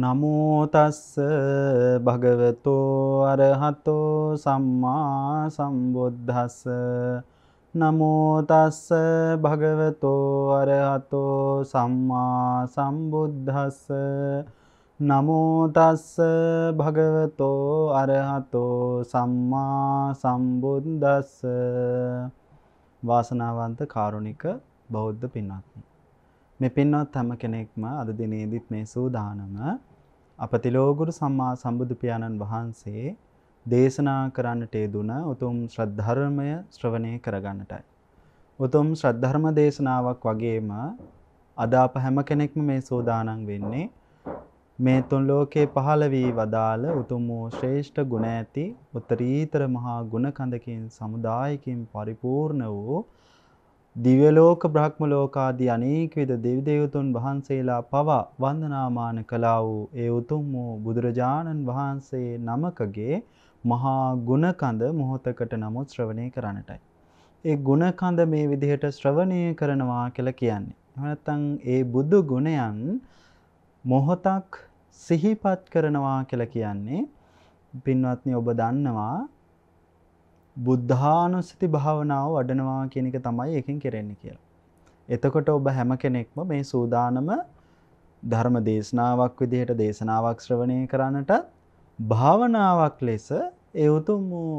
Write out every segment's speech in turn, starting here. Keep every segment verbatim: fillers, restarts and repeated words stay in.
නමෝ තස්ස භගවතෝ අරහතෝ සම්මා සම්බුද්දස්ස නමෝ තස්ස භගවතෝ අරහතෝ සම්මා සම්බුද්දස්ස නමෝ තස්ස භගවතෝ අරහතෝ සම්මා සම්බුද්දස්ස. වාසනාවන්ත කාරුණික බෞද්ධ පින්වත්නි, මේ පින්වත් හැම කෙනෙක්ම අද දිනේදීත් මේ සූදානම අපතිලෝගුරු සම්මා සම්බුදු පියාණන් වහන්සේ දේශනා කරන්නට යෙදුන උතුම් ශ්‍රද්ධර්මය ශ්‍රවණය කරගන්නටයි. උතුම් ශ්‍රද්ධර්ම දේශනාවක් වගේම අද අප හැම කෙනෙක්ම මේ සූදානම් වෙන්නේ මේ තුන් ලෝකේ පහළ වී වදාළ උතුම් වූ ශ්‍රේෂ්ඨ ගුණ ඇති උත්තරීතර මහා ගුණ කඳකින් සමුදායකින් පරිපූර්ණ වූ දිව්‍ය ලෝක බ්‍රහ්ම ලෝක ආදී අනේක විද දෙවි දේවතුන් වහන්සේලා පවා වන්දනාමාන කළා වූ ඒ උතුම් වූ බුදුරජාණන් වහන්සේ නමකගේ මහා ගුණ කඳ මොහොතකට නමුත් ශ්‍රවණය කරන්නටයි. ඒ ගුණ කඳ මේ විදිහට ශ්‍රවණය කරනවා කියලා කියන්නේ. එහෙම නැත්නම් ඒ බුදු ගුණයන් මොහොතක් සිහිපත් කරනවා කියලා කියන්නේ පින්වත්නි ඔබ දන්නවා බුද්ධානුස්සති භාවනාව වඩනවා කියන එක තමයි එකෙන් කරන්නේ කියලා. එතකොට ඔබ හැම කෙනෙක්ම මේ සූදානම ධර්ම දේශනාවක් විදිහට දේශනාවක් ශ්‍රවණය කරන්නට භාවනාවක් ලෙස ඒ උතුම්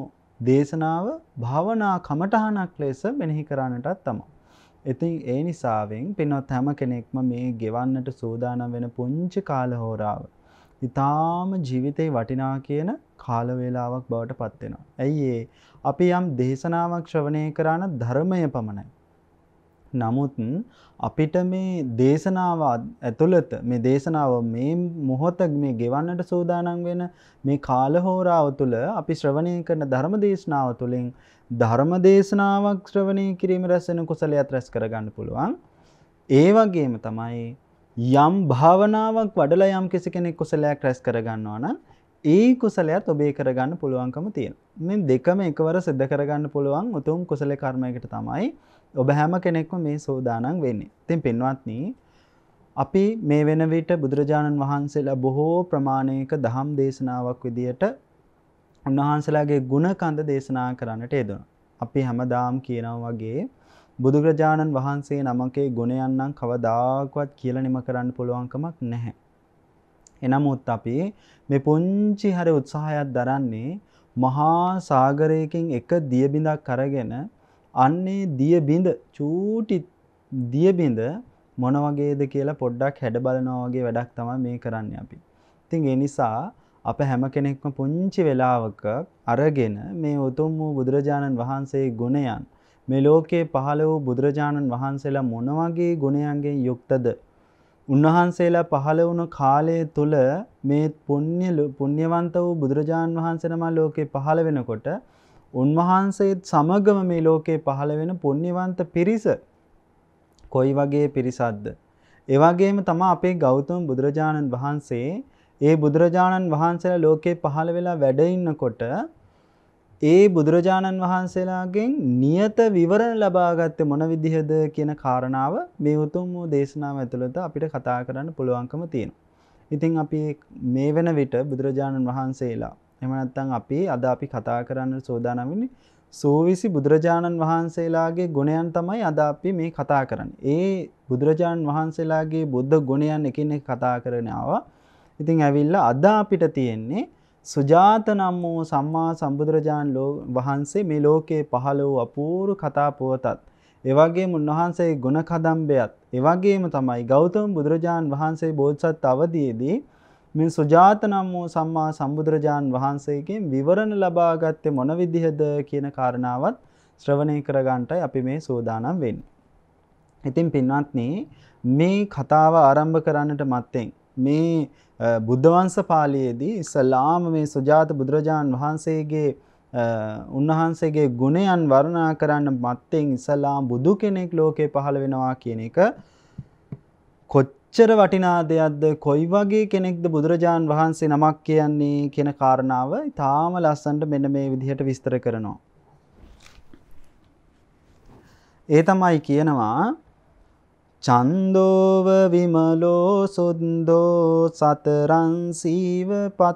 දේශනාව භාවනා කමඨහනක් ලෙස මෙනෙහි කරන්නටත් තමයි. ඉතින් ඒ නිසාවෙන් පින්වත් හැම කෙනෙක්ම මේ ගෙවන්නට සූදානම් වෙන පුංචි කාල හෝරාව ඊටාම ජීවිතේ වටිනා කියන කාල වේලාවක් බවට පත් වෙනවා. ඇයි ඒ අපි යම් දේශනාවක් ශ්‍රවණය කරන ධර්මය පමණයි. නමුත් අපිට මේ දේශනාව ඇතුළත මේ දේශනාව මේ මොහොත මේ ගෙවන්නට සූදානම් වෙන මේ කාල හෝරාව තුළ අපි ශ්‍රවණය කරන ධර්ම දේශනාව තුළින් ධර්ම දේශනාවක් ශ්‍රවණය කිරීම රැස් වෙන කුසලයක් රැස් කරගන්න පුළුවන්. ඒ වගේම තමයි යම් භාවනාවක් වඩලා යම් කිසි කෙනෙක් කුසලයක් රැස් කරගන්නවා නම් ඒ කුසලයට ඔබේ කරගන්න පුළුවන්කම තියෙනවා. මේ දෙකම එකවර සිද්ධ කරගන්න පුළුවන් උතුම් කුසල කර්මයකට තමයි ඔබ හැම කෙනෙක්ම මේ සෝදානම් වෙන්නේ. ඉතින් පින්වත්නි, අපි මේ වෙන විට බුදුරජාණන් වහන්සේලා බොහෝ ප්‍රමාණයක දහම් දේශනාවක් විදියට උන්වහන්සේලාගේ ගුණ කඳ දේශනා කරන්නට යෙදුණා. අපි හැමදාම කියනවා වගේ බුදුරජාණන් වහන්සේ නමකේ ගුණයන් නම් කවදාකවත් කියලා නිම කරන්න පුළුවන් කමක් නැහැ. එනමුත් අපි මේ පුංචි හරි උත්සාහයක් දරන්නේ මහා සාගරයකින් එක දිය බිඳක් අරගෙන අන්නේ දිය බිඳ චූටි දිය බිඳ මොන වගේද කියලා පොඩ්ඩක් හැඩ බලනවා වගේ වැඩක් තමයි මේ කරන්නේ අපි. ඉතින් ඒ නිසා අප හැම කෙනෙක්ම පුංචි වෙලාවක අරගෙන මේ උතුම් වූ බුදුරජාණන් වහන්සේ ගුණයන් මේ ලෝකේ පහළ වූ බුදුරජාණන් වහන්සේලා මොන වගේ ගුණයන්ගෙන් යුක්තද, උන්වහන්සේලා පහළ වුණ කාලය තුල මේ පුණ්‍ය පුණ්‍යවන්ත වූ බුදුරජාණන් වහන්සේ නම ලෝකේ පහළ වෙනකොට උන්වහන්සේත් සමගම මේ ලෝකේ පහළ වෙන පුණ්‍යවන්ත පිරිස කොයි වගේ පිරිසක්ද? ඒ වගේම තමයි අපේ ගෞතම බුදුරජාණන් වහන්සේ ඒ බුදුරජාණන් වහන්සේලා ලෝකේ පහළ වෙලා වැඩ ඉන්නකොට ඒ බුදුරජාණන් වහන්සේලාගෙන් නියත විවරණ ලබා ගත්තේ මොන විදිහද කියන කාරණාව මේ උතුම් වූ දේශනාව ඇතුළත අපිට කතා කරන්න පුළුවන්කම තියෙනවා. ඉතින් අපි මේ වෙන විට බුදුරජාණන් වහන්සේලා එහෙම නැත්නම් අපි අද අපි කතා කරන්න සෝදානම් වෙන්නේ සෝවිසි බුදුරජාණන් වහන්සේලාගේ ගුණයන් තමයි අද අපි මේ කතා කරන්නේ. ඒ බුදුරජාණන් වහන්සේලාගේ බුද්ධ ගුණයන් එකින් එක කතා කරගෙන ආවා. ඉතින් ඇවිල්ලා අද අපිට තියෙන්නේ සුජාත නම් වූ සම්මා සම්බුදුරජාණන් වහන්සේ මේ ලෝකේ පහළ වූ අපූර්ව කතා පුවතත්, ඒ වගේම උන්වහන්සේ ගුණ කදම්බයත්, ඒ වගේම තමයි ගෞතම බුදුරජාණන් වහන්සේ බෝධිසත් අවදීදී මේ සුජාත නම් වූ සම්මා සම්බුදුරජාණන් වහන්සේගෙන් විවරණ ලබා ගත්තේ මොන විදිහද කියන කාරණාවත් ශ්‍රවණය කරගන්නටයි අපි මේ සූදානම් වෙන්නේ. ඉතින් පින්වත්නි, මේ කතාව ආරම්භ කරන්නට මත්තෙන් මේ බුද්ධ වංශ පාළියේදී ඉස්ලාම මේ සුජාත බුදුරජාණන් වහන්සේගේ උන්වහන්සේගේ ගුණයන් වර්ණනා කරන්න මත්තෙන් ඉස්ලාම් බුදු කෙනෙක් ලෝකේ පහළ වෙනවා කියන එක කොච්චර වටිනා දෙයක්ද, කොයි වගේ කෙනෙක්ද බුදුරජාණන් වහන්සේ නමක් කියන්නේ කියන කාරණාව තාම ලස්සනට මෙන්න මේ විදිහට විස්තර කරනවා. ඒ තමයි කියනවා චන්දෝව විමලෝ සුන්දෝ සතරං සීව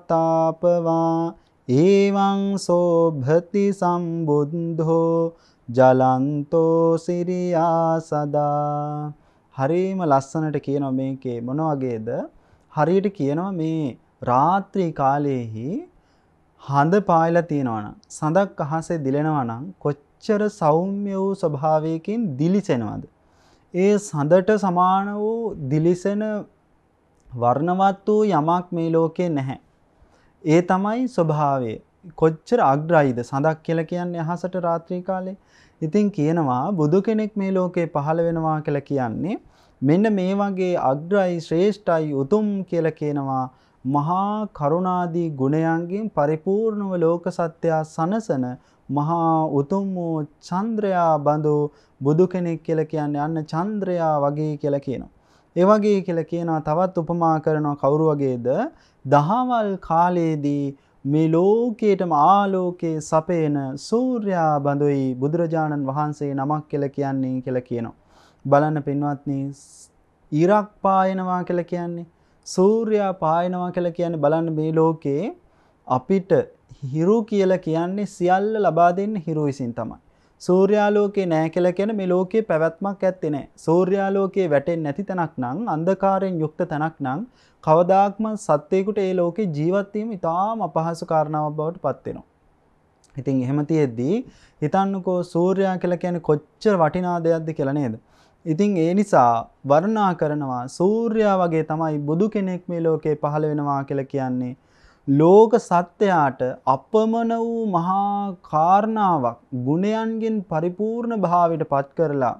පතාපවා එවං සෝභති සම්බුද්ධෝ ජලන්තෝ සිරියා සදා. හරිම ලස්සනට කියනවා මේකේ මොන වගේද? හරියට කියනවා මේ රාත්‍රී කාලයේහි හඳ පායලා තියෙනවා නම් සඳක් අහසේ දිලෙනවා නම් කොච්චර සෞම්‍ය වූ ස්වභාවයකින් දිලිසෙනවද? ඒ සඳට සමාන වූ දිලිසෙන වර්ණවත් වූ යමක් මේ ලෝකේ නැහැ. ඒ තමයි ස්වභාවය. කොච්චර අග්‍රයිද සඳක් කියලා කියන්නේ අහසට රාත්‍රී කාලේ. ඉතින් කියනවා බුදු කෙනෙක් මේ ලෝකේ පහළ වෙනවා කියලා කියන්නේ මෙන්න මේ වගේ අග්‍රයි ශ්‍රේෂ්ඨයි උතුම් කියලා කියනවා මහා කරුණාදී ගුණයන්ගෙන් පරිපූර්ණව ලෝක සත්‍යය සනසන මහා උතුම් වූ චන්ද්‍රයා බඳු බුදු කෙනෙක් කියලා කියන්නේ අන්න චන්ද්‍රයා වගේ කියලා කියනවා. ඒ වගේ කියලා කියනවා තවත් උපමා කරනවා කවුරු වගේද? දහවල් කාලයේදී මේ ලෝකයේටම ආලෝකයේ සපේන සූර්යා බඳුයි බුදුරජාණන් වහන්සේ නමක් කියලා කියන්නේ කියලා කියනවා. බලන්න පින්වත්නි, ඉරක් පායනවා කියලා කියන්නේ සූර්යා පායනවා කියලා කියන්නේ බලන්න මේ ලෝකේ අපිට හිරු කියලා කියන්නේ සියල්ල ලබා දෙන්න හිරු විසින් තමයි. සූර්යාලෝකේ නැහැ කියලා කියන මේ ලෝකේ පැවැත්මක් ඇත්තේ නැහැ. සූර්යාලෝකයේ වැටෙන්නේ නැති තැනක් නම් අන්ධකාරයෙන් යුක්ත තැනක් නම් කවදාක්ම සත්වයකට ඒ ලෝකේ ජීවත් වීම ඉතාම අපහසු කාරණාවක් බවට පත් වෙනවා. ඉතින් එහෙම තියෙද්දී හිතන්නකෝ සූර්යා කියලා කියන්නේ කොච්චර වටිනා දෙයක්ද කියලා නේද? ඉතින් ඒ නිසා වර්ණනා කරනවා සූර්යා වගේ තමයි බුදු කෙනෙක් මේ ලෝකේ පහළ වෙනවා කියලා කියන්නේ ලෝක සත්‍යයට අපමණ වූ මහා කාරණාවක් ගුණයන්ගෙන් පරිපූර්ණ භාවයට පත් කරලා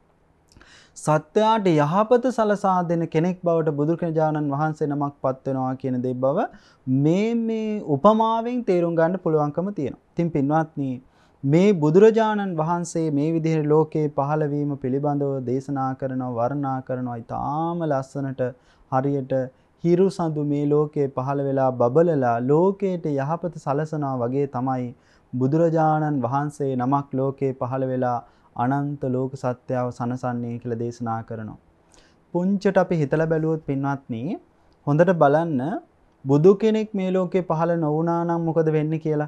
සත්‍යයට යහපත සලසා දෙන කෙනෙක් බවට බුදුරජාණන් වහන්සේ නමක් පත් වෙනවා කියන දේ බව මේ මේ උපමාවෙන් තේරුම් ගන්න පුළුවන්කම තියෙනවා. ඉතින් පින්වත්නි මේ බුදුරජාණන් වහන්සේ මේ විදිහට ලෝකේ පහළ වීම පිළිබඳව දේශනා කරනවා වර්ණනා කරනවා ඊටාම ලස්සනට හරියට හිරු සඳු මේ ලෝකේ පහළ වෙලා බබලලා ලෝකයට යහපත සලසනවා වගේ තමයි බුදුරජාණන් වහන්සේ නමක් ලෝකේ පහළ වෙලා අනන්ත ලෝක සත්‍යව සනසන්නේ කියලා දේශනා කරනවා. පුංචට අපි හිතලා බැලුවොත් පින්වත්නි හොඳට බලන්න බුදු කෙනෙක් මේ ලෝකේ පහළ නොවුණා නම් මොකද වෙන්නේ කියලා.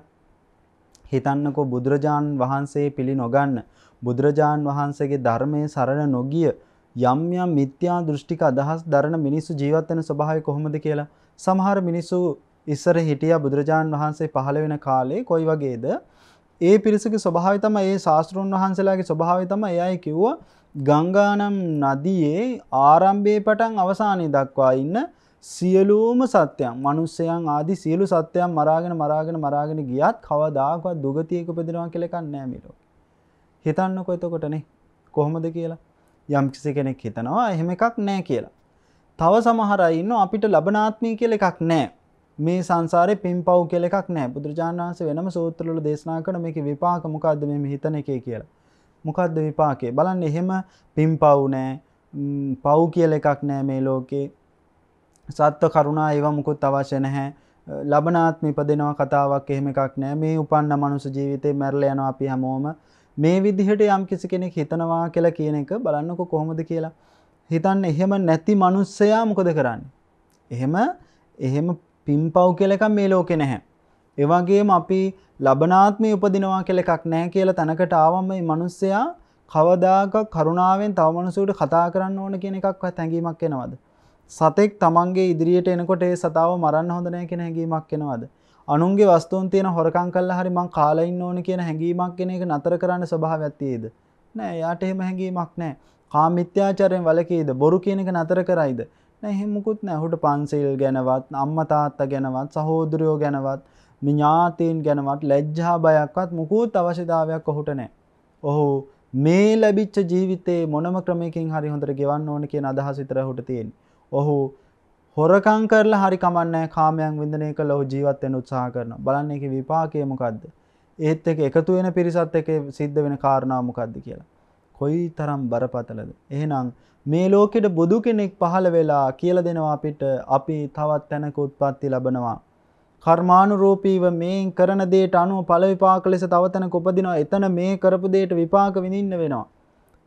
හිතන්නකෝ බුදුරජාණන් වහන්සේ පිළි නොගන්න බුදුරජාණන් වහන්සේගේ ධර්මයේ සරණ නොගිය යම් යම් මිත්‍යා දෘෂ්ටික අදහස් දරන මිනිස්සු ජීවත් වෙන ස්වභාවය කොහොමද කියලා. සමහර මිනිස්සු ඉස්සර හිටියා බුදුරජාණන් වහන්සේ පහළ වෙන කාලේ කොයි වගේද? ඒ පිරිසගේ ස්වභාවය තමයි ඒ ශාස්ත්‍රඥ වහන්සේලාගේ ස්වභාවය තමයි එයයි කිව්වා ගංගානම් නදියේ ආරම්භයේ පටන් අවසානයේ දක්වා ඉන්න සියලුම සත්‍යයන් මිනිස්යන් ආදී සියලු සත්‍යයන් මරාගෙන මරාගෙන මරාගෙන ගියත් කවදාකවත් දුගතියක උපදිනවා කියලා එකක් නැහැ මේ ලෝකේ. හිතන්නකෝ එතකොටනේ කොහොමද කියලා. යම් කිසි කෙනෙක් හිතනවා එහෙම එකක් නැහැ කියලා. තව සමහර අය ඉන්නවා අපිට ලබනාත්මී කියලා එකක් නැහැ. මේ සංසාරේ පින්පව් කියලා එකක් නැහැ. බුදුරජාණන් වහන්සේ වෙනම සූත්‍රවල දේශනා කරන මේකේ විපාක මොකද්ද මේ හිතන එකේ කියලා. මොකද්ද විපාකේ? බලන්න එහෙම පින්පව් නැහැ. පව් කියලා එකක් නැහැ මේ ලෝකේ. සත්ව කරුණා ඒවා මුකුත් අවශ්‍ය නැහැ. ලබනාත්ම ඉපදෙනවා කතාවක් එහෙම එකක් නැහැ. මේ උපන්න මනුස්ස ජීවිතේ මැරලා යනවා අපි හැමෝම. මේ විදිහට යම් කිසි කෙනෙක් හිතනවා කියලා කියන එක බලන්නකො කොහොමද කියලා. හිතන්න එහෙම නැති මිනිස්සයා මොකද කරන්නේ? එහෙම එහෙම පින්පව් කියලා එකක් මේ ලෝකේ නැහැ. ඒ වගේම අපි ලබනාත්මේ උපදිනවා කියලා එකක් නැහැ කියලා තැනකට ආවම මේ මිනිස්සයා කවදාක කරුණාවෙන් තව මිනිසෙකුට කතා කරන්න ඕන කියන එකක්වත් හැඟීමක් එනවද? සතෙක් තමන්ගේ ඉදිරියට එනකොට ඒ සතාව මරන්න හොඳ නැහැ කියන හැඟීමක් එනවද? අනුන්ගේ වස්තුන් තියෙන හොරකම් කළා හරි මං කාලා ඉන්න ඕන කියන හැඟීමක් එන එක නතර කරන්න ස්වභාවයක් තියෙද? නෑ, යාට එහෙම හැඟීමක් නෑ. කාම මිත්‍යාචාරයෙන් වළකීද? බොරු කියන එක නතර කරයිද? නෑ, එහෙම මුකුත් නෑ. ඔහුට පන්සිල් ගැනවත්, අම්මා තාත්තා ගැනවත්, සහෝදරයෝ ගැනවත්, ඥාතීන් ගැනවත් ලැජ්ජා බයක්වත් මුකුත් අවශ්‍යතාවයක් ඔහුට නෑ. ඔහු මේ ලැබිච්ච ජීවිතේ මොනම ක්‍රමයකින් හරි හොඳට ගෙවන්න ඕන කියන අදහස විතර ඔහුට තියෙන්නේ. ඔහු හොරකම් කරලා හරි කමන්නේ කාමයන් වින්දනය කරලා ඔහු ජීවත් වෙන්න උත්සාහ කරනවා. බලන්න ඒකේ විපාකය මොකද්ද? ඒත් එක එකතු වෙන පිරිසත් එක්ක සිද්ධ වෙන කාරණා මොකද්ද කියලා. කොයිතරම් බරපතලද? එහෙනම් මේ ලෝකෙට බුදු කෙනෙක් පහළ වෙලා කියලා දෙනවා අපිට අපි තවත් තැනක උත්පත්ති ලැබනවා. කර්මානුරූපීව මේ කරන දේට අනුව ඵල විපාක ලෙස තව තැනක උපදිනවා. එතන මේ කරපු දේට විපාක විඳින්න වෙනවා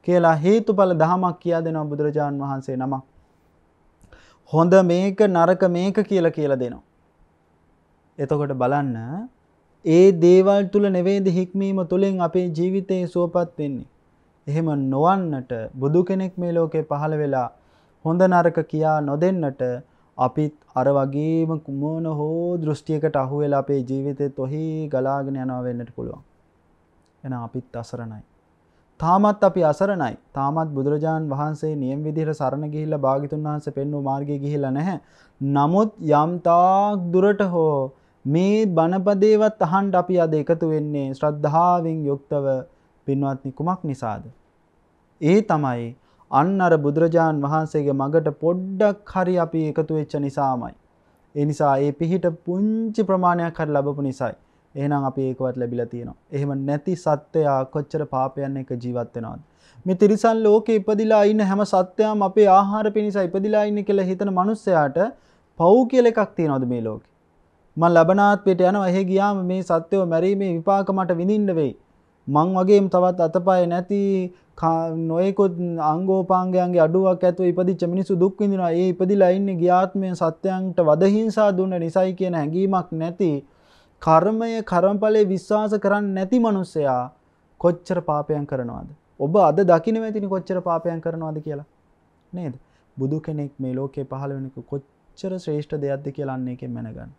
කියලා හේතුඵල දහමක් කියා දෙනවා බුදුරජාන් වහන්සේ නමක්. හොඳ මේක නරක මේක කියලා කියලා දෙනවා. එතකොට බලන්න ඒ දේවල් තුල නෙවෙයිද හික්මීම තුලින් අපේ ජීවිතේ සුවපත් වෙන්නේ. එහෙම නොවන්නට බුදු කෙනෙක් මේ ලෝකේ පහළ වෙලා හොඳ නරක කියා නොදෙන්නට අපිත් අර වගේම කුමන හෝ දෘෂ්ටියකට අහු වෙලා අපේ ජීවිතෙත් ඔහි ගලාගෙන යනවා වෙන්නට පුළුවන්. එහෙනම් අපිත් අසරණයි. තාමත් අපි අසරණයි. තාමත් බුදුරජාන් වහන්සේ නියම විදිහට සරණ ගිහිල්ලා භාග්‍යතුන් වහන්සේ පෙන්වූ මාර්ගයේ ගිහිල්ලා නැහැ. නමුත් යම් තාක් දුරට හෝ මේ බණපදේවත් අහන්න අපි අද එකතු වෙන්නේ ශ්‍රද්ධාවෙන් යුක්තව පින්වත්නි කුමක් නිසාද? ඒ තමයි අන්න අර බුදුරජාන් වහන්සේගේ මගට පොඩ්ඩක් හරි අපි එකතු වෙච්ච නිසාමයි. ඒ නිසා ඒ පිහිට පුංචි ප්‍රමාණයක් හරි ලැබපු නිසායි. එහෙනම් අපි ඒකවත් ලැබිලා තියෙනවා. එහෙම නැති සත්වයා කොච්චර පාපයන් එක ජීවත් වෙනවද? මේ තිරිසන් ලෝකේ ඉපදිලා ඉන්න හැම සත්වයාම අපේ ආහාර පිණිස ඉපදිලා ඉන්නේ කියලා හිතන මිනිස්සයාට පව් කියලා එකක් තියනවද මේ ලෝකේ? මම ලබනාත්මයට යනවා. එහෙ ගියාම මේ සත්වයෝ මැරීමේ විපාක මට විඳින්න වෙයි. මං වගේම තවත් අතපය නැති නොයෙකුත් අංගෝපාංගයන්ගේ අඩුවක් ඇතුව ඉපදිච්ච මිනිස්සු දුක් විඳිනවා. ඒ ඉපදිලා ඉන්නේ ගියාත්මය සත්‍යයන්ට වද හිංසා දුන්න නිසයි කියන හැඟීමක් නැති කර්මය කර්මඵලයේ විශ්වාස කරන්නේ නැති මිනිසයා කොච්චර පාපයන් කරනවද? ඔබ අද දකින්න වෙතිනි කොච්චර පාපයන් කරනවද කියලා. නේද? බුදු කෙනෙක් මේ ලෝකේ පහළ වෙනක කොච්චර ශ්‍රේෂ්ඨ දෙයක්ද කියලා අන්න එකෙන් මැනගන්න.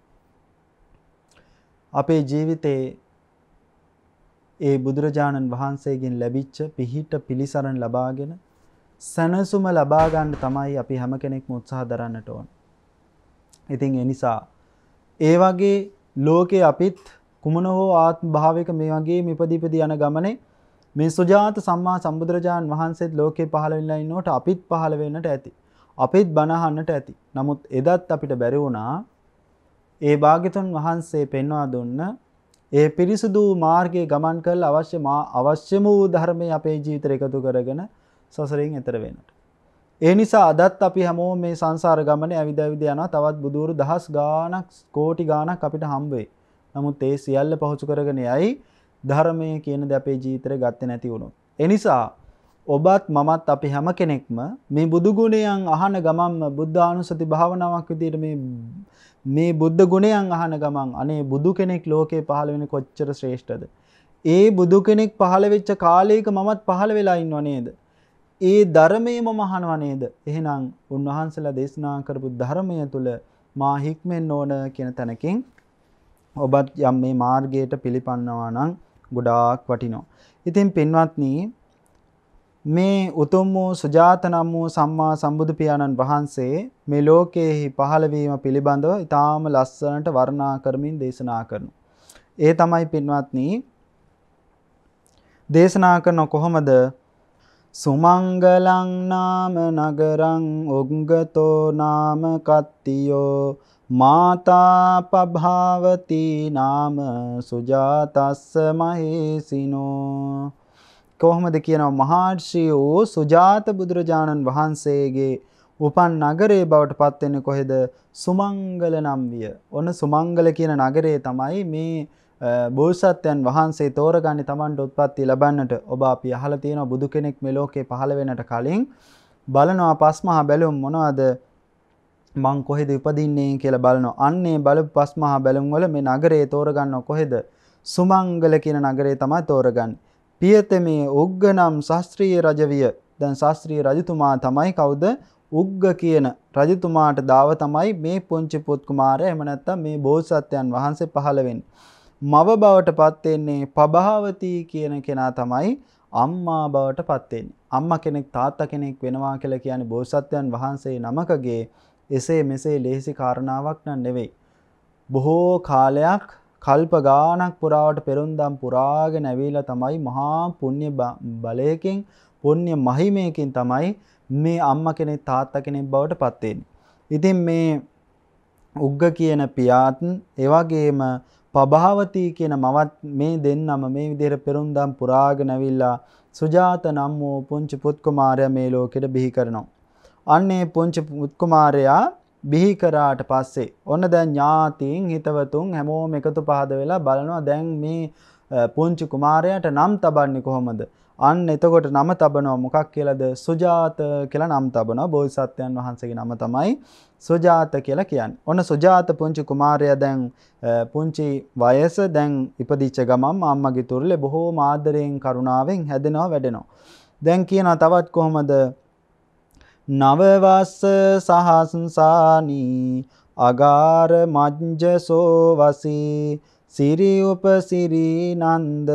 අපේ ජීවිතේ ඒ බුදුරජාණන් වහන්සේගෙන් ලැබිච්ච පිහිට පිළිසරණ ලබාගෙන සනසුම ලබා ගන්න තමයි අපි හැම කෙනෙක්ම උත්සාහ දරන්නට ඕන. ඉතින් ඒ නිසා ඒ වගේ ලෝකේ අපිත් කුමන හෝ ආත්ම භාවයක මේ වගේ මිපදීපදී යන ගමනේ මේ සුජාත සම්මා සම්බුදුරජාණන් වහන්සේත් ලෝකේ පහළ වෙලා ඉන්නකොට අපිත් පහළ වෙන්නට ඇති. අපිත් බණ අහන්නට ඇති. නමුත් එදත් අපිට බැරි වුණා ඒ භාග්‍යතුන් වහන්සේ පෙන්වා දුන්න ඒ පිරිසුදු මාර්ගයේ ගමන් කරලා අවශ්‍ය අවශ්‍යම වූ ධර්මයේ අපේ ජීවිතයට එකතු කරගෙන සසරෙන් එතර වෙන්නට. ඒ නිසා අදත් අපි හැමෝම මේ සංසාර ගමනේ ඇවිද ඇවිද යනවා. තවත් බුදුරු දහස් ගාණක් කෝටි ගාණක් අපිට හම්බ වෙයි. නමුත් ඒ සියල්ල පහසු කරගෙන යයි ධර්මයේ කියන දේ අපේ ජීවිතේ ගත්තේ නැති වුණොත්. ඒ නිසා ඔබත් මමත් අපි හැම කෙනෙක්ම මේ බුදු ගුණයන් අහන ගමන්ම බුද්ධානුස්සති භාවනාවක් විදිහට මේ මේ බුද්ධ ගුණයන් අහන ගමන් අනේ බුදු කෙනෙක් ලෝකේ පහළ වෙන්නේ කොච්චර ශ්‍රේෂ්ඨද? ඒ බුදු කෙනෙක් පහළ වෙච්ච කාලයක මමත් පහළ වෙලා ඉන්නව නේද? ඒ ධර්මයේ මම අහනව නේද? එහෙනම් උන්වහන්සේලා දේශනා කරපු ධර්මය තුල මා හික්මෙන්න ඕන කියන තැනකින් ඔබත් යම් මේ මාර්ගයට පිළිපන්නවා නම් ගොඩාක් වටිනවා. ඉතින් පින්වත්නි මේ උතුම් වූ සුජාත නම් වූ සම්මා සම්බුදු පියාණන් වහන්සේ මේ ලෝකයේ පහළ වීම පිළිබඳව ඊටාම ලස්සනට වර්ණනා කරමින් දේශනා කරනවා. ඒ තමයි පින්වත්නි දේශනා කරන කොහොමද? සුමංගලං නාම නගරං උග්ගතෝ නාම කත්තියෝ මාතා පභාවති නාම සුජාතස්ස මහේසිනෝ. කොහොමද කියනවා? මහර්ෂි වූ සුජාත බුදුරජාණන් වහන්සේගේ උපන් නගරේ බවට පත් වෙන්නේ කොහෙද? සුමංගල නම් විය. ඔන්න සුමංගල කියන නගරේ තමයි මේ බෝසත්යන් වහන්සේ තෝරගන්නේ Tamanට උත්පත්ති ලැබන්නට. ඔබ අපි අහලා තියෙනවා බුදු කෙනෙක් මේ ලෝකේ පහළ වෙන්නට කලින් බලනවා පස්මහා බැලුම් මොනවද? මං කොහෙද උපදින්නේ කියලා බලනවා. අන්නේ බලපු පස්මහා බැලුම් වල මේ නගරේ තෝරගන්නව කොහෙද? සුමංගල කියන නගරේ තමයි තෝරගන්නේ. පියතමේ උග්ග නම් ශාස්ත්‍රීය රජවිය. දැන් ශාස්ත්‍රීය රජතුමා තමයි කවුද? උග්ග කියන රජතුමාට දාව තමයි මේ පුංචි පුත් කුමාරයා එහෙම නැත්නම් මේ බෝසත්යන් වහන්සේ පහළ වෙන්නේ. මව බවට පත් වෙන්නේ පභාවති කියන කෙනා තමයි අම්මා බවට පත් වෙන්නේ. අම්මා කෙනෙක් තාත්තා කෙනෙක් වෙනවා කියලා කියන්නේ බෝසත්යන් වහන්සේ නමකගේ එසේ මෙසේ ලේසි කාරණාවක් නන් නෙවෙයි. බොහෝ කාලයක් කල්ප ගානක් පුරාවට පෙරුම්දම් පුරාගෙන ඇවිල්ලා තමයි මහා පුණ්‍ය බලයකින් පුණ්‍ය මහිමයකින් තමයි මේ අම්මා කෙනෙක් තාත්තා කෙනෙක් බවට පත් වෙන්නේ. ඉතින් මේ උග්ග කියන පියාත් ඒ වගේම පභාවති කියන මවත් මේ දෙන්නම මේ විදිහට පෙරුම්දම් පුරාගෙන ඇවිල්ලා සුජාත නම් වූ පුංචි පුත් කුමාරයා මේ ලෝකෙට බිහි කරනවා. අන්නේ පුංචි පුත් කුමාරයා බිහි කරාට පස්සේ ඔන්න දැන් ඥාතීන් හිතවතුන් හැමෝම එකතු පහද වෙලා බලනවා දැන් මේ පුංචි කුමාරයාට නම් තබන්නේ කොහොමද? අන්න එතකොට නම තබනවා මොකක් කියලාද? සුජාත කියලා නම් තබනවා. බෝධිසත්වයන් වහන්සේගේ නම තමයි සුජාත කියලා කියන්නේ. ඔන්න සුජාත පුංචි කුමාරයා දැන් පුංචි වයස දැන් ඉපදිච්ච ගමන් අම්මගේ තුරුලේ බොහෝම ආදරයෙන් කරුණාවෙන් හැදෙනවා වැඩෙනවා. දැන් කියනවා තවත් කොහොමද? නවවස්ස සහස්සානි අගාර මජ්ජසෝ වසී සිරි උපසිරි නන්ද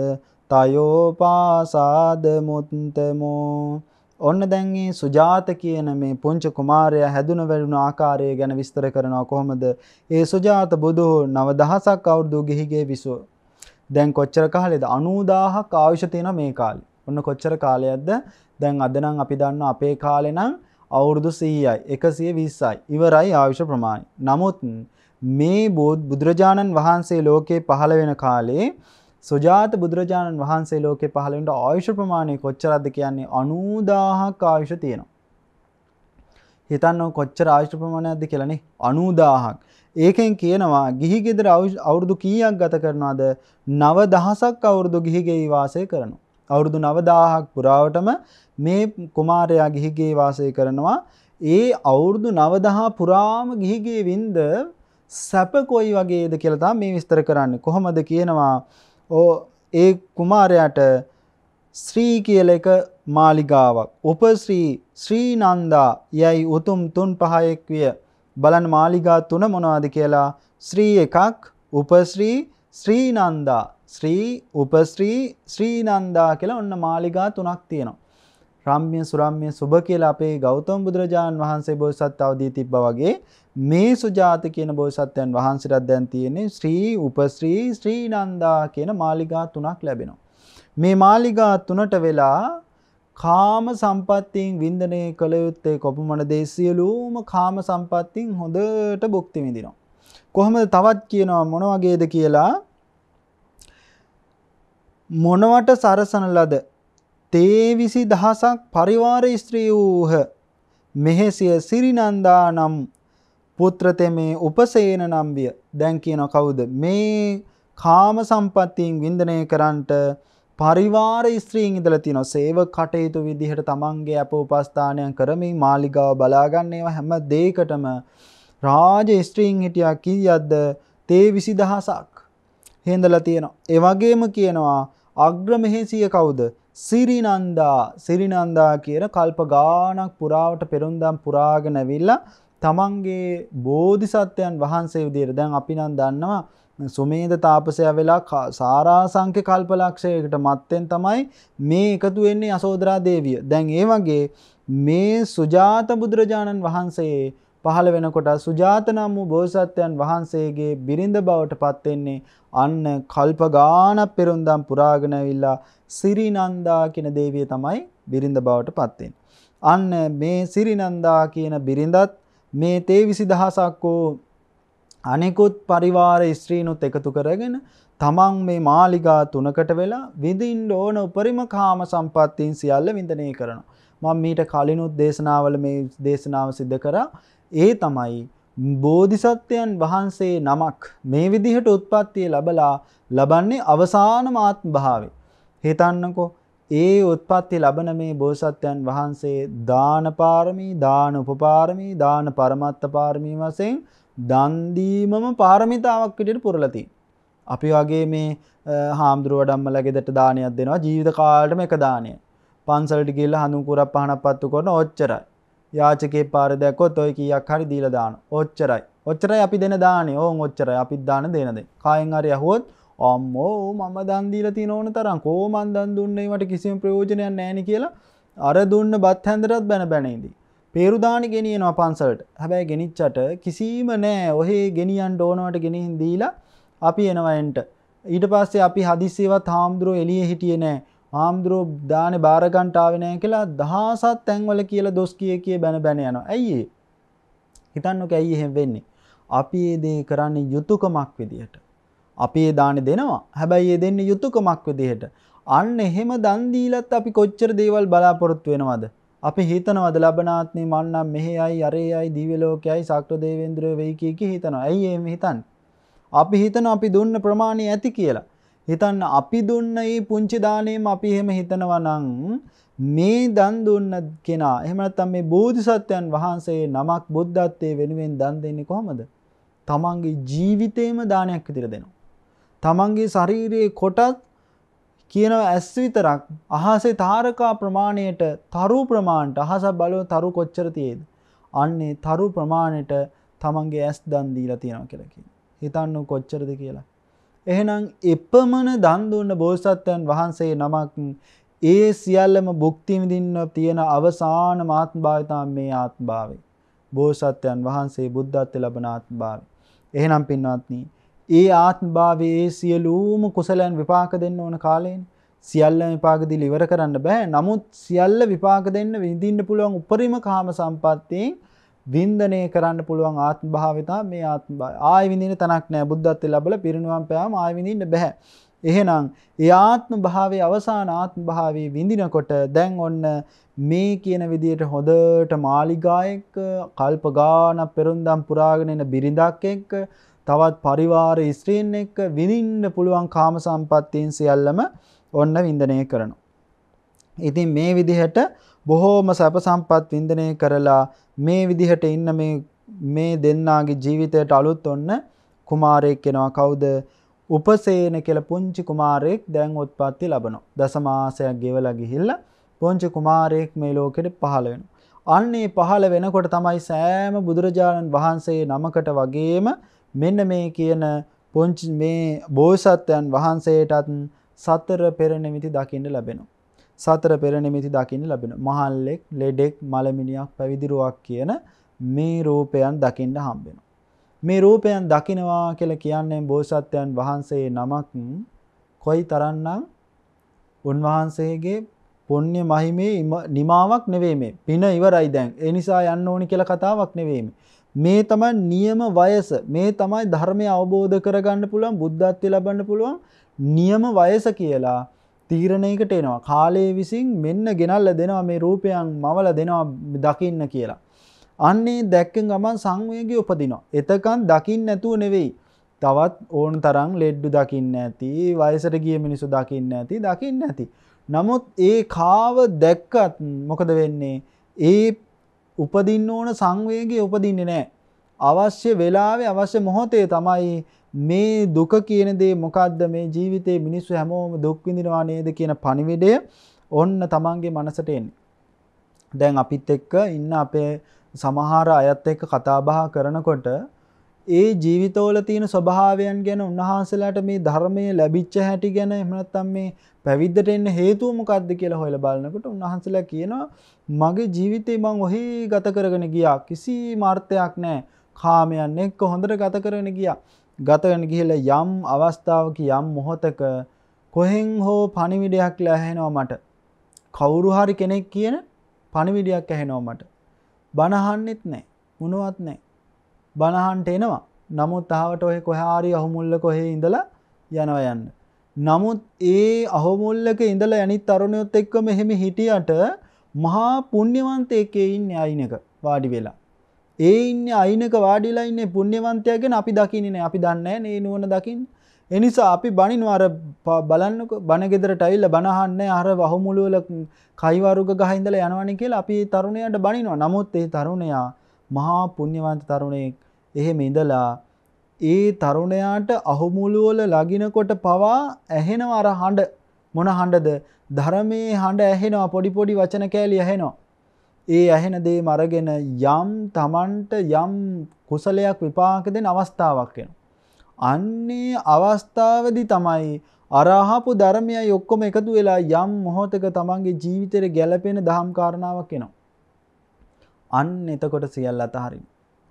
තයෝපාසාද මුත්තමෝ. ඔන්න දැන් මේ සුජාත කියන මේ පුංචි කුමාරයා හැදුන වැඩුණ ආකාරය ගැන විස්තර කරනවා කොහොමද? ඒ සුජාත බුදු නව දහසක් අවුරුදු ගිහිගේ විසු. දැන් කොච්චර කාලෙද? අනූදාහක් ආයුෂ තියෙනවා මේ කාලේ. ඔන්න කොච්චර කාලයක්ද? දැන් අද නම් අපි දන්නවා අපේ කාලේ නම් අවුරුදු සීයයි එකසිය විස්සයි ඉවරයි ආයුෂ ප්‍රමාණය. නමුත් මේ බුදුරජාණන් වහන්සේ ලෝකේ පහළ වෙන කාලේ සුජාත බුදුරජාණන් වහන්සේ ලෝකේ පහළ වෙන ආයුෂ ප්‍රමාණය කොච්චරද කියන්නේ? අනූදාහක් ආයුෂ තියෙනවා. හිතන්න කොච්චර ආයුෂ ප්‍රමාණයක්ද කියලා නේ. අනූදාහක්. ඒකෙන් කියනවා ගිහි ගෙදර අවුරුදු කීයක් ගත කරනවද? නව දහසක් අවුරුදු ගිහිගේ වාසය කරනවා. අවුරුදු නව දහසක් පුරාවටම මේ කුමාරයා ගිහිගේ වාසය කරනවා. ඒ අවුරුදු නව දහස පුරාම ගිහිගේ වින්ද සැප කොයි වගේද කියලා තමයි මේ විස්තර කරන්නේ. කොහොමද කියනවා? ඕ ඒ කුමාරයාට ශ්‍රී කියලා එක මාලිගාවක් උපශ්‍රී ශ්‍රී නන්දා යයි උතුම් තුන් පහයක් විය. බලන්න මාලිගා තුන මොනවද කියලා? ශ්‍රී එකක්, උපශ්‍රී, ශ්‍රී නන්දා, ශ්‍රී උපශ්‍රී, ශ්‍රී නන්දා කියලා ඔන්න මාලිගා තුනක් තියෙනවා. රම්ම්‍ය සුරම්ම්‍ය සුබ කියලා අපේ ගෞතම බුදුරජාණන් වහන්සේ බෝසත් අවදී තිබ්බා වගේ මේ සුජාත කියන බෝසත්යන් වහන්සේට දැන් තියෙන්නේ ශ්‍රී උපශ්‍රී ශ්‍රී නන්දා කියන මාලිගා තුනක් ලැබෙනවා. මේ මාලිගා තුනට වෙලා කාම සම්පත්තියෙන් වින්දනය කළ යුත්තේ කොපමණ දේ සියලුම කාම සම්පත්තියෙන් හොඳට භුක්ති විඳිනවා. කොහොමද තවත් කියනවා මොන වගේද කියලා? මොනවට සරසන ලද තේවිසි දහසක් පරිවාර ස්ත්‍රී වූහ මෙහෙසිය සිරිනන්දා නම් පුත්‍රතෙමේ උපසේන නම් විය. දැන් කියනවා කවුද මේ කාම සම්පත්තියෙන් වින්දනය කරන්නට පරිවාර ස්ත්‍රීන් ඉඳලා තියෙනවා. සේවක කටයුතු විදිහට තමන්ගේ අප උපස්ථානයන් කරමින් මාලිගාව බලාගන්න ඒවා හැම දෙයකටම රාජ ස්ත්‍රීන් හිටියා. කීයක්ද? තේවිසි දහසක් හේඳලා තියෙනවා. ඒ වගේම කියනවා අග්‍ර මෙහෙසිය කවුද? සිරිනන්දා. සිරිනන්දා කියන කල්ප ගානක් පුරාවට පෙරුම්දම් පුරාගෙන ඇවිල්ලා තමන්ගේ බෝධිසත්වයන් වහන්සේ විදියට දැන් අපි නම් දන්නවා සුමේද තාපසයා වෙලා සාරාසංඛ්‍ය කල්පලක්ෂයකට මත්තෙන් තමයි මේ එකතු වෙන්නේ යසෝදරා දේවිය. දැන් ඒ වගේ මේ සුජාත බුදුරජාණන් වහන්සේ පහළ වෙනකොට සුජාත නම් වූ බෝසත්වයන් වහන්සේගේ බිරිඳ බවට පත් වෙන්නේ අන්න කල්ප ගානක් පෙරොන්දම් පුරාගෙන ඇවිල්ලා සිරිනන්දා කියන දේවිය තමයි බිරිඳ බවට පත් වෙන්නේ. අන්න මේ සිරිනන්දා කියන බිරිඳත් මේ තේවිසි දහසක් වූ අනෙකුත් පරිවාර ස්ත්‍රීනුත් එකතු කරගෙන තමන් මේ මාලිගා තුනකට වෙලා විඳින්න ඕන උපරිම කාම සම්පත්තීන් සියල්ල විඳිනේ කරනවා. මම මීට කලිනුත් දේශනාවල මේ දේශනාව සිදු කරා. ඒ තමයි බෝධිසත්වයන් වහන්සේ නමක් මේ විදිහට උත්පත්තිය ලැබලා ලබන්නේ අවසාන ආත්ම භාවය. හිතන්නකෝ ඒ උත්පත්ති ලබන මේ බෝසත්යන් වහන්සේ දාන පාරමී, දාන උපපාරමී, දාන පරමත්ත පාරමී වශයෙන් දන් දීමම පාරමිතාවක් විදිහට පුරලා තියෙනවා. අපි වගේ මේ හාමුදුරුවෝ ධම්මලා ගෙදරට දානයක් දෙනවා ජීවිත කාලෙටම එක දානයක්. පන්සලට ගිහිල්ලා හඳුන් කුරක් පහනක් පත්තු කරන ඔච්චරයි. යාචකේ පාර දැක්කොත් ඔය කීයක් හරි දීලා දාන. ඔච්චරයි. ඔච්චරයි අපි දෙන දානේ. ඕන් ඔච්චරයි අපිත් දාන දෙන දේ. කායෙන් හරි ඇහුවොත් අම්මෝ මම දන් දීලා තියෙන ඕන තරම් කොහොමද දන් දුන්නේ වට කිසිම ප්‍රයෝජනයක් නැහැ නේ කියලා අර දුන්න බත් හැන්දටත් බැන බැන ඉඳි. පේරු දානි ගෙනියනවා පන්සලට. හැබැයි ගෙනිච්චට කිසිම නැහැ. ඔහේ ගෙනියන්න ඕනවට ගෙනින් දීලා අපි එනවා එන්ට. ඊට පස්සේ අපි හදිස්සියවත් හාමුදුරුවෝ එළියේ හිටියේ නැහැ. හාමුදුරුවෝ දානේ බාර ගන්නට ආවේ නැහැ කියලා දහසක් තැන්වල කියලා දොස් කිය කිය බැන බැන යනවා. ඇයි ඒ? හිතන්නකෝ ඇයි එහෙම වෙන්නේ? අපි මේ දේ කරන්නේ යුතුයකමක් විදියට. අපි ඒ දානේ දෙනවා. හැබැයි ඒ දෙන්නේ යුතුයකමක් විදියට. අන්න එහෙම දන් දීලත් අපි කොච්චර දේවල් බලාපොරොත්තු වෙනවද? අපි හිතනවද ලබනාත්මේ මන් නම් මෙහෙයයි අරේයයි දිව්‍ය ලෝකයයි සක්‍ර දේවේන්ද්‍රය වෙයි කිය කී හිතනවා. ඇයි එහෙම හිතන්නේ? අපි හිතනවා අපි දුන්න ප්‍රමාණය ඇති කියලා. හිතන්න අපි දුන්න මේ පුංචි දාණයම අපි එහෙම හිතනවා නම් මේ දන් දුන්න කෙනා එහෙම නැත්නම් මේ බෝධිසත්වයන් වහන්සේ නමක් බුද්ධත්වයේ වෙනුවෙන් දන් දෙන්නේ කොහොමද? තමන්ගේ ජීවිතේම දානයක් විදිහට දෙනවා. තමන්ගේ ශරීරයේ කොටස් කියනවා ඇස් විතරක් අහසේ තාරකා ප්‍රමාණයට තරු ප්‍රමාණයට අහස බලව තරු කොච්චර තියෙද? අන්නේ තරු ප්‍රමාණයට තමන්ගේ ඇස් දන් දීලා තියෙනවා කියලා කියනවා. හිතන්න කොච්චරද කියලා. එහෙනම් එපමණ දන් දුන්න බෝසත්යන් වහන්සේ නමක් ඒ සියල්ලම භුක්ති විඳින්න තියෙන අවසාන ආත්ම භාවය තමයි මේ ආත්ම භාවය. බෝසත්යන් වහන්සේ බුද්ධත්වයට ලබන ආත්ම භාවය. එහෙනම් පින්වත්නි, ඒ ආත්ම භාවයේ සියලුම කුසලයන් විපාක දෙන්න ඕන කාලේනේ. සියල්ල විපාක දීලා ඉවර කරන්න බෑ. නමුත් සියල්ල විපාක දෙන්න විඳින්න පුළුවන් උපරිම කාම සම්පත්තියෙන් වින්දනය කරන්න පුළුවන් ආත්ම භාවය තමයි මේ ආත්ම භාවය. ආය විඳින්න තනක් නෑ. බුද්ධත්වයට ලැබලා පිරිනුවම් පෑවම ආය විඳින්න බෑ. එහෙනම් ඒ ආත්ම භාවයේ අවසාන ආත්ම භාවයේ විඳිනකොට දැන් ඔන්න මේ කියන විදියට හොඳට මාලිගායක කල්ප ගානක් පෙරොන්දම් පුරාගෙන එන බිරිඳක් එක්ක තවත් පරිවාර ස්ත්‍රීන් එක්ක විඳින්න පුළුවන් කාම සම්පත්තීන් සියල්ලම ඔන්න වින්දනය කරනවා. ඉතින් මේ විදිහට බොහෝම සැප සම්පත් වින්දනය කරලා මේ විදිහට ඉන්න මේ මේ දෙන්නාගේ ජීවිතයට අලුත් ඔන්න කුමාරයෙක් එනවා. කවුද? උපසේන කියලා පුංචි කුමාරයෙක් දැන් උත්පත්ති ලබනවා. දසමාසයක් ගෙවලා ගිහිල්ලා පුංචි කුමාරයෙක් මේ ලෝකෙට පහළ වෙනවා. අන්නේ පහළ වෙනකොට තමයි සෑම බුදුරජාණන් වහන්සේ නමකට වගේම මෙන්න මේ කියන පුංචි මේ බෝසත්යන් වහන්සේටත් සතර පෙර නිමිති දකින්න ලැබෙනවා. සතර පෙර නිමිති දකින්න ලැබෙනවා. මහල්ලෙක්, ලෙඩෙක්, මලමිනියක්, පැවිදිරුවක් කියන මේ රූපයන් දකින්න හම්බ වෙනවා. මේ රූපයන් දකින්නවා කියලා කියන්නේ බෝසත්යන් වහන්සේ නමක් කොයි තරම්නම් උන්වහන්සේගේ පුණ්‍ය මහිමේ නිමාවක් නෙවෙයි මේ. පින ඉවරයි දැන්. ඒ නිසා යන්න ඕනි කියලා කතාවක් නෙවෙයි මේ. මේ තමයි නියම වයස. මේ තමයි ධර්මය අවබෝධ කරගන්න පුළුවන්, බුද්ධත්වයට ලබන්න පුළුවන් නියම වයස කියලා තීරණයකට එනවා. කාලයේ විසින් මෙන්න ගෙනල්ලා දෙනවා මේ රූපයන් මවලා දෙනවා දකින්න කියලා. අන්නේ දැක්කෙන් ගමන් සංවේගය උපදිනවා. එතකන් දකින්න නැතුව නෙවෙයි. තවත් ඕන තරම් ලෙඩ්ඩු දකින්න ඇති, වයසට ගිය මිනිස්සු දකින්න ඇති, දකින්න ඇති. නමුත් ඒ කාව දැක්කත් මොකද වෙන්නේ? ඒ උපදින්න ඕන සංවේගය උපදින්නේ නැහැ. අවශ්‍ය වෙලාවේ අවශ්‍ය මොහොතේ තමයි මේ දුක කියන දේ මොකද්ද, මේ ජීවිතේ මිනිස්සු හැමෝම දුක් විඳිනවා නේද කියන පණිවිඩය ඔන්න තමන්ගේ මනසට එන්නේ. දැන් අපිත් එක්ක ඉන්න අපේ සමහර අයත් එක්ක කතා බහ කරනකොට ඒ ජීවිතවල තියෙන ස්වභාවයන් ගැන උන්වහන්සේලාට මේ ධර්මයේ ලැබිච්ච හැටි ගැන එහෙම නැත්නම් මේ පැවිද්දට එන්න හේතුව මොකක්ද කියලා හොයලා බලනකොට උන්වහන්සේලා කියනවා මගේ ජීවිතේ මං ඔහි ගත කරගෙන ගියා. කිසිම අර්ථයක් නැහැ. කාමයන් එක්ක හොඳට ගත කරගෙන ගියා. ගත වෙන ගිහිල්ලා යම් අවස්ථාවක යම් මොහොතක කොහෙන් හෝ පණිවිඩයක් ලැහෙනවා මට. කවුරු හරි කෙනෙක් කියන පණිවිඩයක් ඇහෙනවා මට. බණ අහන්නෙත් නැහැ. මොනවත් නැහැ. බණ අහන්නට එනවා. නමුත් ආවට ඔය කොහේ හරි අහුමුල්ල කොහේ ඉඳලා යනවා යන්න. නමුත් ඒ අහුමුල්ලක ඉඳලා යනිත් තරුණයොත් එක්කම එහෙම හිටියට මහා පුණ්‍යවන්තයෙක් ඉන්නේ අයිනක වාඩි වෙලා. ඒ ඉන්නේ අයිනක වාඩිලා ඉන්නේ පුණ්‍යවන්තයා ගැන අපි දකින්නේ නැහැ. අපි දන්නේ නැහැ නේ නුවණ දකින්න. ඒ නිසා අපි බණිනවා අර බලන්නකො බණ ගෙදරට ඇවිල්ලා බණ අහන්නේ අර වහමුළු වල කයිවරුග ගහ ඉඳලා යනවනේ කියලා අපි තරුණයාට බණිනවා. නමුත් ඒ තරුණයා මහා පුණ්‍යවන්ත තරුණයෙක්. එහෙම ඉඳලා ඒ තරුණයාට අහමුළු වල ලගිනකොට පවා ඇහෙනවා අර හඬ. මොන හඬද? ධර්මයේ හඬ ඇහෙනවා. පොඩි පොඩි වචන කෑලි ඇහෙනවා. ඒ ඇහෙන දේ මරගෙන යම් Tamanට යම් කුසලයක් විපාක දෙන අවස්ථාවක් වෙනවා. අන්නේ අවස්ථාවේදී තමයි අරහපු ධර්මයයි ඔක්කොම එකතු වෙලා යම් මොහොතක තමන්ගේ ජීවිතේට ගැළපෙන දහම් කාරණාවක් එනවා. අන්න එතකොට සියල්ල අතහරින්න.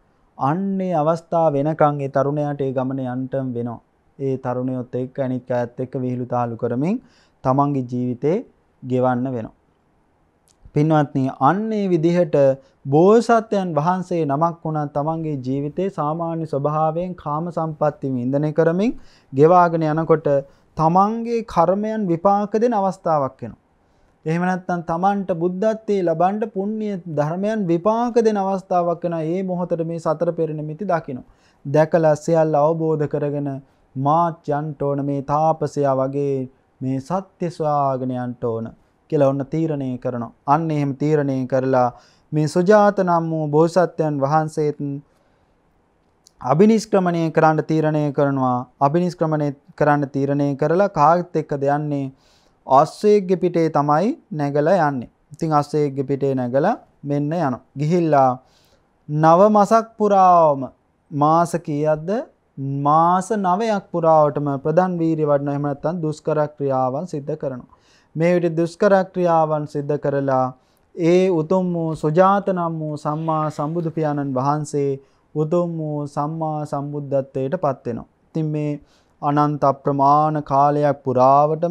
අන්නේ අවස්ථාව වෙනකන් ඒ තරුණයාට ඒ ගමන යන්නටම වෙනවා. ඒ තරුණයොත් එක්ක අනිත් අයත් එක්ක විහිළු තාලු කරමින් තමන්ගේ ජීවිතේ ගෙවන්න වෙනවා. පින්වත්නි, අන්නේ විදිහට බෝසත්යන් වහන්සේ නමක් වුණා තමන්ගේ ජීවිතේ සාමාන්‍ය ස්වභාවයෙන් කාම සම්පatti වින්දනය කරමින් ගෙවාගෙන යනකොට තමන්ගේ කර්මයන් විපාක දෙන අවස්ථාවක් එනවා. එහෙම නැත්නම් තමන්ට බුද්ධත්වයේ ලබන්න පුණ්‍ය ධර්මයන් විපාක දෙන අවස්ථාවක් වෙනවා. මේ මොහොතේ මේ සතර පෙර නිමිති දකින්න. දැකලා සියල්ල අවබෝධ කරගෙන මාත් යන්න ඕන මේ තාපසයා වගේ මේ සත්‍ය සොයාගෙන යන්න ඕන කියලා ඔන්න තීරණය කරනවා. අන්න එහෙම තීරණය කරලා මේ සුජාත නම් වූ බෝසත්යන් වහන්සේත් අබිනිෂ්ක්‍රමණය කරන්න තීරණය කරනවා. අබිනිෂ්ක්‍රමණය කරන්න තීරණය කරලා කාගෙත් එක්කද යන්නේ? අස්සේග්ගේ පිටේ තමයි නැගලා යන්නේ. ඉතින් අස්සේග්ගේ පිටේ නැගලා මෙන්න යනවා. ගිහිල්ලා නව මසක් පුරාවම මාස කීයක්ද? මාස නවයක් පුරාවටම ප්‍රධාන වීර්ය වඩන එහෙම නැත්නම් දුෂ්කර ක්‍රියාවන් සිද්ධ කරනවා. මේ විදිහට දුෂ්කර ක්‍රියාවන් සිද්ධ කරලා ඒ උතුම් වූ සුජාත නම් වූ සම්මා සම්බුදු පියාණන් වහන්සේ උතුම් වූ සම්මා සම්බුද්ධත්වයට පත් වෙනවා. ඉතින් මේ අනන්ත ප්‍රමාණ කාලයක් පුරාවටම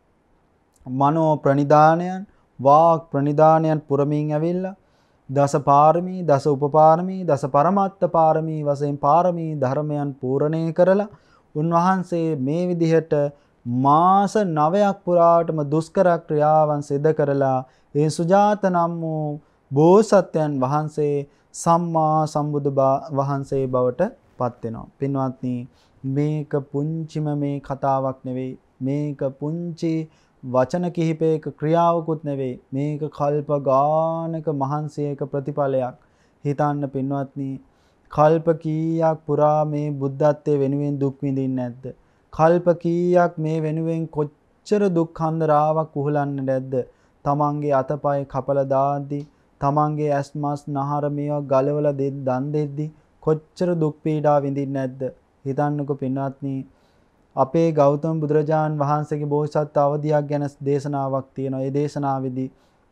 මනෝ ප්‍රනිධානයන් වාක් ප්‍රනිධානයන් පුරමින් ඇවිල්ලා දස පාරමී දස උපපාරමී දස පරමත්ත පාරමී වශයෙන් පාරමී ධර්මයන් පූර්ණේ කරලා උන්වහන්සේ මේ විදිහට මාස නවයක් පුරාටම දුෂ්කර ක්‍රියාවන් සිදු කරලා ඒ සුජාත නම් වූ බෝසත්යන් වහන්සේ සම්මා සම්බුදු වහන්සේ බවට පත් වෙනවා. පින්වත්නි, මේක පුංචිම මේ කතාවක් නෙවෙයි. මේක පුංචි වචන කිහිපයක ක්‍රියාවකුත් නෙවෙයි. මේක කල්ප ගානක මහන්සියක ප්‍රතිඵලයක්. හිතන්න පින්වත්නි, කල්ප කීයක් පුරා මේ බුද්ධත්වයේ වෙනුවෙන් දුක් විඳින්නේ නැද්ද? කල්ප කීයක් මේ වෙනුවෙන් කොච්චර දුක් හන්දරාවක් උහුලන්නේ නැද්ද? තමන්ගේ අතපය කපලා දාද්දී, තමන්ගේ ඇස් මස් නහර මේවා ගලවලා දන් දෙද්දී කොච්චර දුක් පීඩා විඳින්නේ නැද්ද? හිතන්නකෝ පින්වත්නි, අපේ ගෞතම බුදුරජාන් වහන්සේගේ බෝසත් අවධියක් ගැන දේශනාවක් තියෙනවා. ඒ දේශනාවේදී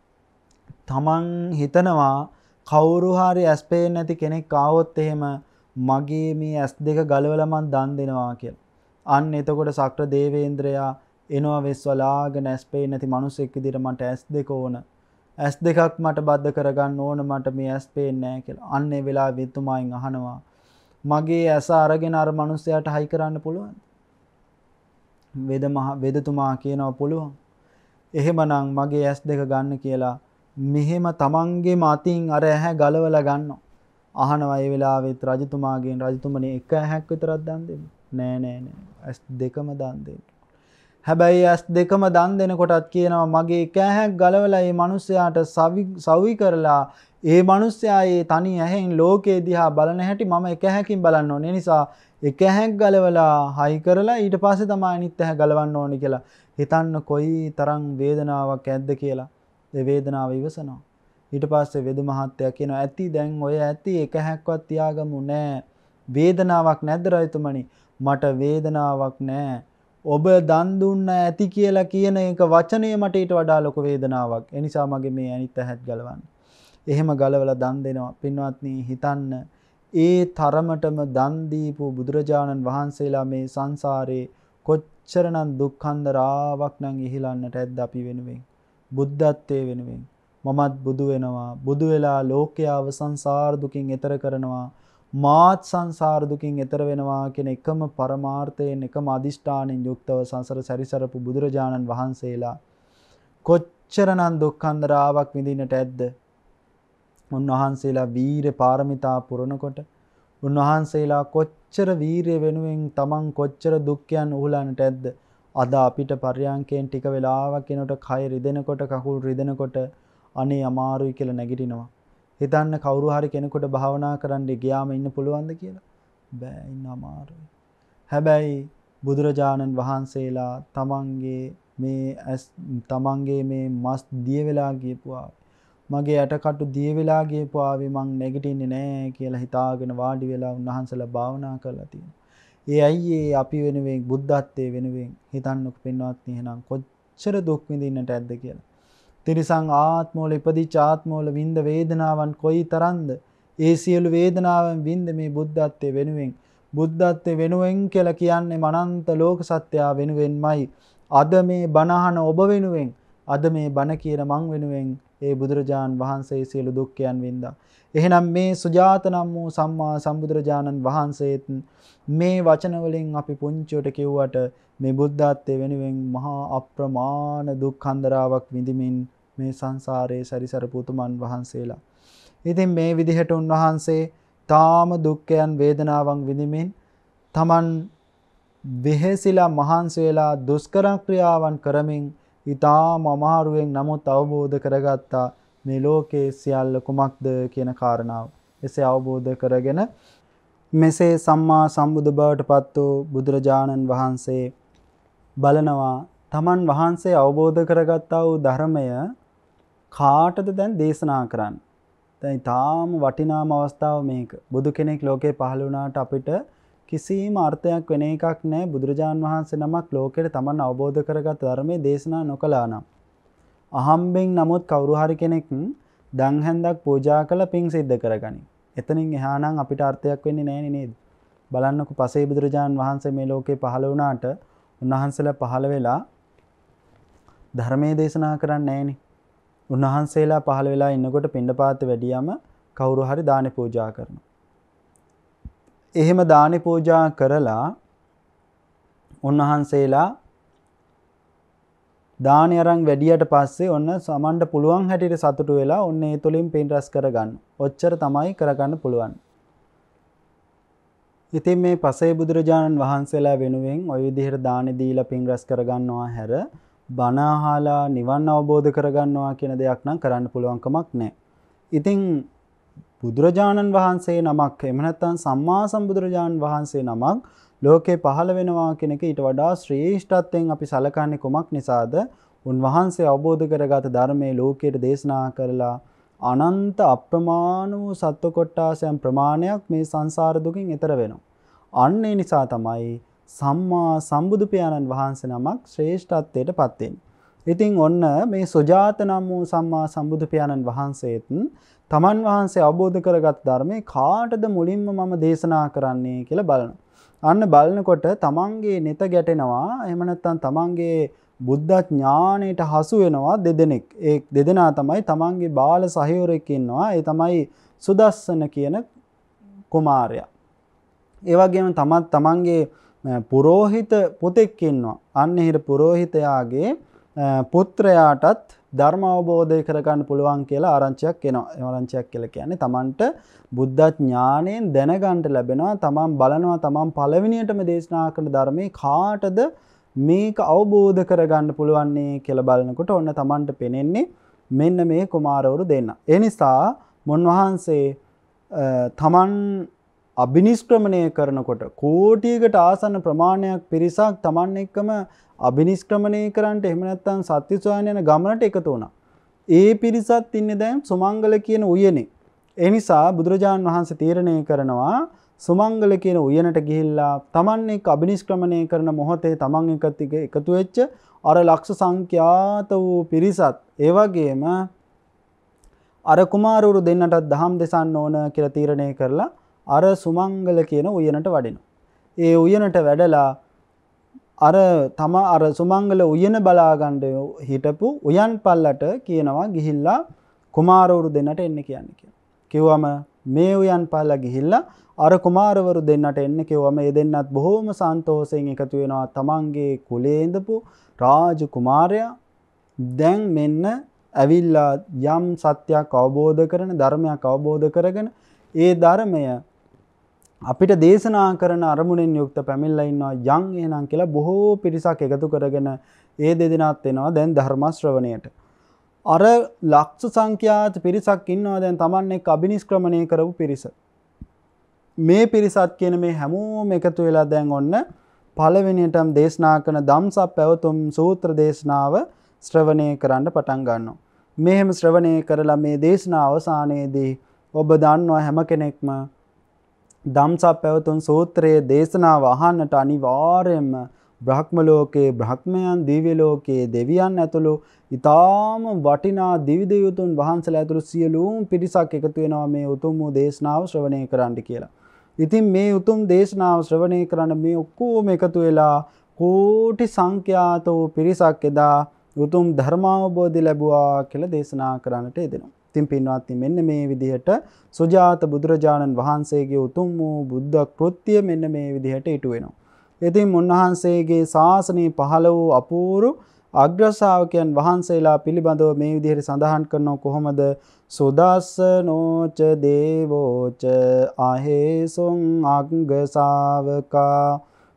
තමන් හිතනවා කවුරු හරි ඇස් පේන්නේ නැති කෙනෙක් ආවොත් එහෙම මගේ මේ ඇස් දෙක ගලවලා මං දන් දෙනවා කියලා. අන්න එතකොට සක්‍ර දේවේන්ද්‍රයා එනවා වෙස්වලාගෙන ඇස් පේන්නේ නැති මිනිසෙක් විදිහට මට ඇස් දෙක ඕන. ඇස් දෙකක් මට බද්ධ කරගන්න ඕන, මට මේ ඇස් පේන්නේ නැහැ කියලා. අන්න ඒ වෙලාවේ වෙතුමායින් අහනවා මගේ ඇස අරගෙන අර මිනිසයාට හයි කරන්න පුළුවන්ද? වේද මහ වේදතුමා කියනවා පුළුවන්. එහෙමනම් මගේ ඇස් දෙක ගන්න කියලා මෙහෙම තමන්ගේ මතින් අර ඇහැ ගලවලා ගන්නවා. අහනවා ඒ වෙලාවෙත් රජතුමාගෙන්, රජතුමනි එක ඇහැක් විතරක් දන් දෙන්න. නෑ නෑ නෑ ඇස් දෙකම දන් දෙන්න. හැබැයි ඇස් දෙකම දන් දෙනකොටත් කියනවා මගේ එක ඇහැක් ගලවලා මේ මිනිස්යාට සවි සවි කරලා ඒ මිනිස්යා ඒ තනි ඇහෙන් ලෝකේ දිහා බලන හැටි මම එක ඇහැකින් බලන්න ඕනේ. නිසා එක ඇහැක් ගලවලා හයි කරලා ඊට පස්සේ තමයි අනිත් ඇහැ ගලවන්න ඕනේ කියලා. හිතන්න කොයි තරම් වේදනාවක් ඇද්ද කියලා. ඒ වේදනාව ඉවසනවා. ඊට පස්සේ වෙද මහත්තයා කියනවා ඇති දැන් ඔය ඇති එක ඇහැක්වත් තියාගමු නෑ. වේදනාවක් නැද්ද රජතුමනි? මට වේදනාවක් නෑ. ඔබ දන් දුන්න ඇති කියලා කියන එක වචනය මට ඊට වඩා ලොකු වේදනාවක්. ඒ නිසා මගේ මේ අනිත් ඇහත් ගලවන්න. එහෙම ගලවලා දන් දෙනවා. පින්වත්නි, හිතන්න ඒ තරමටම දන් දීපු බුදුරජාණන් වහන්සේලා මේ සංසාරේ කොච්චරනම් දුක්ඛන්දරාවක් නම් ඉහිලන්නට ඇද්ද අපි වෙනුවෙන්, බුද්ධත්වයේ වෙනුවෙන්. මමත් බුදු වෙනවා, බුදු වෙලා ලෝකයාව සංසාර දුකින් එතර කරනවා, මාත් සංසාර දුකින් එතර වෙනවා කියන එකම පරමාර්ථයෙන්, එකම අදිෂ්ඨානෙන් යුක්තව සංසාර සැරිසරපු බුදුරජාණන් වහන්සේලා කොච්චරනම් දුක්ඛන්දරාවක් විඳින්නට ඇද්ද? උන්වහන්සේලා වීර පාරමිතා පුරනකොට උන්වහන්සේලා කොච්චර වීරිය වෙනුවෙන් තමන් කොච්චර දුක්ඛයන් උහුලන්නට ඇද්ද? අද අපිට පර්යාංකයෙන් ටික වෙලාවක් යනකොට කය රිදෙනකොට, කකුල් රිදෙනකොට අනේ අමාරුයි කියලා නැගිටිනවා. හිතන්න කවුරු හරි කෙනෙකුට භාවනා කරන්න ගියාම ඉන්න පුළුවන්ද කියලා? බෑ, ඉන්න අමාරුයි. හැබැයි බුදුරජාණන් වහන්සේලා තමන්ගේ මේ තමන්ගේ මේ මස් දිය වෙලා ගියපුවා, මගේ යටකටු දිය වෙලා ගියපු ආවේ මං නැගිටින්නේ නැහැ කියලා හිතාගෙන වාඩි වෙලා උන්වහන්සේලා භාවනා කරලා තියෙනවා. ඒ අයියේ අපි වෙනුවෙන්, බුද්ධත්වයේ වෙනුවෙන් හිතන්නකො පින්වත්නි, එහෙනම් කොච්චර දුක් විඳින්නට ඇද්ද කියලා. තිරිසං ආත්මවල ඉපදිච්ච ආත්මවල විඳ වේදනාවන් කොයි තරම්ද? ඒ සියලු වේදනාවන් විඳ මේ බුද්ධත්වයේ වෙනුවෙන්. බුද්ධත්වයේ වෙනුවෙන් කියලා කියන්නේ මනන්ත ලෝක සත්‍යය වෙනුවෙන්මයි. අද මේ බණහන ඔබ වෙනුවෙන්, අද මේ බණ කියන මං වෙනුවෙන් ඒ බුදුරජාණන් වහන්සේ සියලු දුක්ඛයන් වින්දා. එහෙනම් මේ සුජාත නම් වූ සම්මා සම්බුදුරජාණන් වහන්සේත් මේ වචන වලින් අපි පුංචියට කිව්වට මේ බුද්ධත්වයේ වෙනුවෙන් මහා අප්‍රමාණ දුක්ඛන්දරාවක් විඳිමින් මේ සංසාරයේ සැරිසරපු උතුමන් වහන්සේලා. ඉතින් මේ විදිහට උන්වහන්සේ තාම දුක්ඛයන් වේදනාවන් විඳිමින් තමන් වෙහෙසිලා මහන්සි වෙලා දුෂ්කර ක්‍රියාවන් කරමින් ඊටාම අමාරුවෙන් නමුත් අවබෝධ කරගත්තා මේ ලෝකයේ සියල්ල කුමක්ද කියන කාරණාව. එසේ අවබෝධ කරගෙන මෙසේ සම්මා සම්බුදු බවට පත් වූ බුදුරජාණන් වහන්සේ බලනවා තමන් වහන්සේ අවබෝධ කරගත්තා වූ ධර්මය කාටද දැන් දේශනා කරන්නේ. දැන් ඊටාම වටිනාම අවස්ථාව මේක. බුදු කෙනෙක් ලෝකේ පහළ වුණාට අපිට කිසිම අර්ථයක් වෙන එකක් නැහැ. බුදුරජාන් වහන්සේ නමක් ලෝකෙට තමන් අවබෝධ කරගත් ධර්මයේ දේශනා නොකළා නම්. අහම්බෙන් නමුත් කවුරු හරි කෙනෙක් දන් හැන්දක් පූජා කළ පින් සිද්ධ කරගනි. එතනින් එහා නම් අපිට අර්ථයක් වෙන්නේ නැහැ නේද? බලන්නකො පසේ බුදුරජාන් වහන්සේ මේ ලෝකේ පහළ වුණාට උන්වහන්සේලා පහළ වෙලා ධර්මයේ දේශනා කරන්නේ නැහෙනි. උන්වහන්සේලා පහළ වෙලා ඉන්නකොට පිණ්ඩපාත වැඩියම කවුරු හරි දානි පූජා කරනවා. එහෙම දානි පූජා කරලා උන්වහන්සේලා දානි අරන් වැඩියට පස්සේ ඔන්න සමණ්ඩ පුළුවන් හැටියට සතුටු වෙලා ඔන්න ඒ තුලින් පින් රැස් කරගන්න. ඔච්චර තමයි කරගන්න පුළුවන්. ඉතින් මේ පසේ බුදුරජාණන් වහන්සේලා වෙනුවෙන් ওই විදිහට දානි දීලා පින් රැස් කරගන්නවා හැර බණ අහලා නිවන් අවබෝධ කරගන්නවා කියන දෙයක් නම් කරන්න පුළුවන් කමක් නැහැ. ඉතින් බුදුරජාණන් වහන්සේ නමක් එහෙම නැත්නම් සම්මා සම්බුදුරජාණන් වහන්සේ නමක් ලෝකේ පහළ වෙනවා කියන එක ඊට වඩා ශ්‍රේෂ්ඨත්වයෙන් අපි සලකන්නේ කොමක් නිසාද? උන්වහන්සේ අවබෝධ කරගත් ධර්මයේ ලෝකයට දේශනා කරලා අනන්ත අප්‍රමාණ වූ සත්ව කොට්ටාසයන් ප්‍රමාණයක් මේ සංසාර දුකින් එතර වෙනවා. අන්න ඒ නිසා තමයි සම්මා සම්බුදු පියාණන් වහන්සේ නමක් ශ්‍රේෂ්ඨත්වයට පත් වෙන්නේ. ඉතින් ඔන්න මේ සුජාත නම් වූ සම්මා සම්බුදු පියාණන් වහන්සේත් තමන් වහන්සේ අවබෝධ කරගත් ධර්මයේ කාටද මුලින්ම මම දේශනා කරන්නේ කියලා බලනවා. අන්න බලනකොට තමන්ගේ නෙත ගැටෙනවා. එහෙම නැත්නම් තමන්ගේ බුද්ධ ඥාණයට හසු වෙනවා දෙදෙනෙක්. ඒ දෙදෙනා තමයි තමන්ගේ බාල සහයෝරයෙක් ඉන්නවා. ඒ තමයි සුදස්සන කියන කුමාරයා. ඒ වගේම තමත් තමන්ගේ පුරෝහිත පුතෙක් ඉන්නවා. අන්න හිර පුරෝහිතයාගේ පුත්‍රයාටත් ධර්ම අවබෝධය කරගන්න පුළුවන් කියලා ආරංචියක් එනවා. ඒ ආරංචියක් කියලා කියන්නේ තමන්ට බුද්ධ ඥාණයෙන් දැනගන්න ලැබෙනවා. තමන් බලනවා තමන් පළවෙනියටම දේශනා කරන ධර්මයේ කාටද මේක අවබෝධ කරගන්න පුළුවන් කියලා බලනකොට ඔන්න තමන්ට පෙනෙන්නේ මෙන්න මේ කුමාරවරු දෙන්න. ඒ නිසා මුන්වහන්සේ තමන් අබිනිෂ්ක්‍රමණය කරනකොට කෝටියකට ආසන්න ප්‍රමාණයක් පිරිසක් තමන් එක්කම අබිනිෂ්ක්‍රමණය කරන්නට එහෙම නැත්නම් සත්‍ය සොයන යන ගමනට එකතු වුණා. ඒ පිරිසත් ඉන්නේ දැන් සුමංගල කියන උයනේ. ඒ නිසා බුදුරජාණන් වහන්සේ තීරණය කරනවා සුමංගල කියන උයනට ගිහිල්ලා තමන් එක්ක අබිනිෂ්ක්‍රමණය කරන මොහොතේ තමන් එක්ක එකතු වෙච්ච අර ලක්ෂ සංඛ්‍යාත වූ පිරිසත් ඒ වගේම අර කුමාරවරු දෙන්නටත් දහම් දෙසන්න ඕන කියලා තීරණය කරලා අර සුමංගල කියන උයනට වඩිනවා. ඒ උයනට වැඩලා අර තම අර සුමංගල උයන බලා ගන්න හිටපු උයන් පල්ලට කියනවා ගිහිල්ලා කුමාරවරු දෙන්නට එන්න කියන්නේ කියලා. කිව්වම මේ උයන් පල්ල ගිහිල්ලා අර කුමාරවරු දෙන්නට එන්න කිව්වම ඒ දෙන්නත් බොහොම සන්තෝෂයෙන් එකතු වෙනවා. තමන්ගේ කුලේ ඉඳපු රාජ කුමාරයා දැන් මෙන්න ඇවිල්ලා යම් සත්‍යයක් අවබෝධ කරන ධර්මයක් අවබෝධ කරගෙන ඒ ධර්මය අපිට දේශනා කරන අරමුණෙන් යුක්ත පැමිණලා ඉන්නවා යම් එහෙනම් කියලා බොහෝ පිරිසක් එකතු කරගෙන ඒ දෙදෙනාත් එනවා දැන් ධර්ම ශ්‍රවණයට. අර ලක්ෂ සංඛ්‍යාත පිරිසක් ඉන්නවා දැන් Taman එක්ක අබිනිෂ්ක්‍රමණය කරපු පිරිස. මේ පිරිසත් කියන මේ හැමෝම එකතු වෙලා දැන් ඔන්න පළවෙනියටම දේශනා කරන ධම්සප් පැවතුම් සූත්‍ර දේශනාව ශ්‍රවණය කරන්න පටන් ගන්නවා. මෙහෙම ශ්‍රවණය කරලා මේ දේශනාව අවසානයේදී ඔබ දන්නවා හැම කෙනෙක්ම ධම්සප් පැවතුම් සූත්‍රයේ දේශනාව අහන්නට අනිවාර්යයෙන්ම බ්‍රහ්ම ලෝකයේ බ්‍රහ්මයන් දිව්‍ය ලෝකයේ දෙවියන් ඇතුළු ඊටාම වටිනා දිවි දේවතුන් වහන්සේලා ඇතුළු සියලුම පිරිසක් එකතු වෙනවා මේ උතුම් වූ දේශනාව ශ්‍රවණය කරන්න කියලා. ඉතින් මේ උතුම් දේශනාව ශ්‍රවණය කරන මේ ඔක්කොම එකතු වෙලා කෝටි සංඛ්‍යාත වූ පිරිසක් එදා උතුම් ධර්මාවබෝධය ලැබුවා කියලා දේශනා කරන්නට යෙදෙනවා. ඉතින් පින්වත්නි මෙන්න මේ විදිහට සුජාත බුදුරජාණන් වහන්සේගේ උතුම් වූ බුද්ධ කෘත්‍ය මෙන්න මේ විදිහට ඉටු වෙනවා. ඉතින් උන්වහන්සේගේ ශාසනය පහළ වූ අපූර්ව අග්‍ර ශ්‍රාවකයන් වහන්සේලා පිළිබඳව මේ විදිහට සඳහන් කරනව කොහොමද? සුදස්සනෝච දේවෝච ආහේසුං අග්ග ශාවකා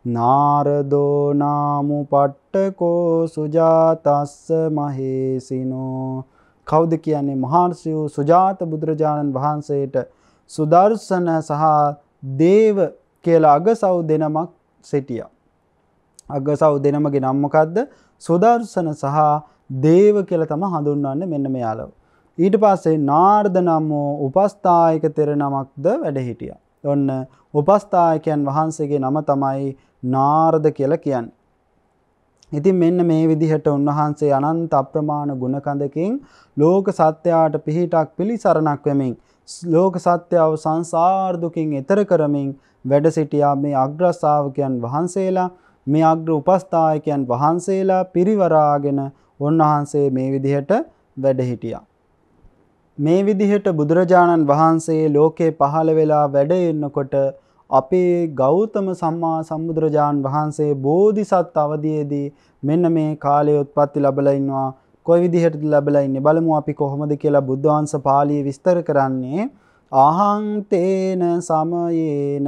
නාරදෝ නාමු පට්ටකෝ සුජාතස්ස මහේසිනෝ. කවුද කියන්නේ? මහර්ෂි වූ සුජාත බුදුරජාණන් වහන්සේට සුදර්ශන සහ දේව කියලා අගසව් දෙනමක් සිටියා. අගසව් දෙනමගේ නම මොකද්ද? සුදර්ශන සහ දේව කියලා තමයි හඳුන්වන්නේ මෙන්න මෙයාලව. ඊට පස්සේ නාරද නම් වූ උපස්ථායක තෙර නමක්ද වැඩ හිටියා. ඔන්න උපස්ථායකයන් වහන්සේගේ නම තමයි නාරද කියලා කියන්නේ. ඉතින් මෙන්න මේ විදිහට උන්වහන්සේ අනන්ත අප්‍රමාණ ගුණ කඳකින් ලෝක සත්‍යයට පිහිටක් පිළිසරණක් වෙමින් ලෝක සත්‍යව සංසාර දුකින් එතර කරමින් වැඩ සිටියා මේ අග්‍ර ශ්‍රාවකයන් වහන්සේලා, මේ අග්‍ර උපස්ථායකයන් වහන්සේලා පිරිවරාගෙන උන්වහන්සේ මේ විදිහට වැඩ හිටියා. මේ විදිහට බුදුරජාණන් වහන්සේ ලෝකේ පහළ වෙලා වැඩ ඉන්නකොට අපේ ගෞතම සම්මා සම්බුදුරජාණන් වහන්සේ බෝධිසත් අවදීයේදී මෙන්න මේ කාලයේ උත්පත්ති ලැබලා ඉන්නවා. කොයි විදිහටද ලැබලා ඉන්නේ බලමු අපි කොහොමද කියලා බුද්ධ වංශ පාළියේ විස්තර කරන්නේ. අහං තේන සමයේන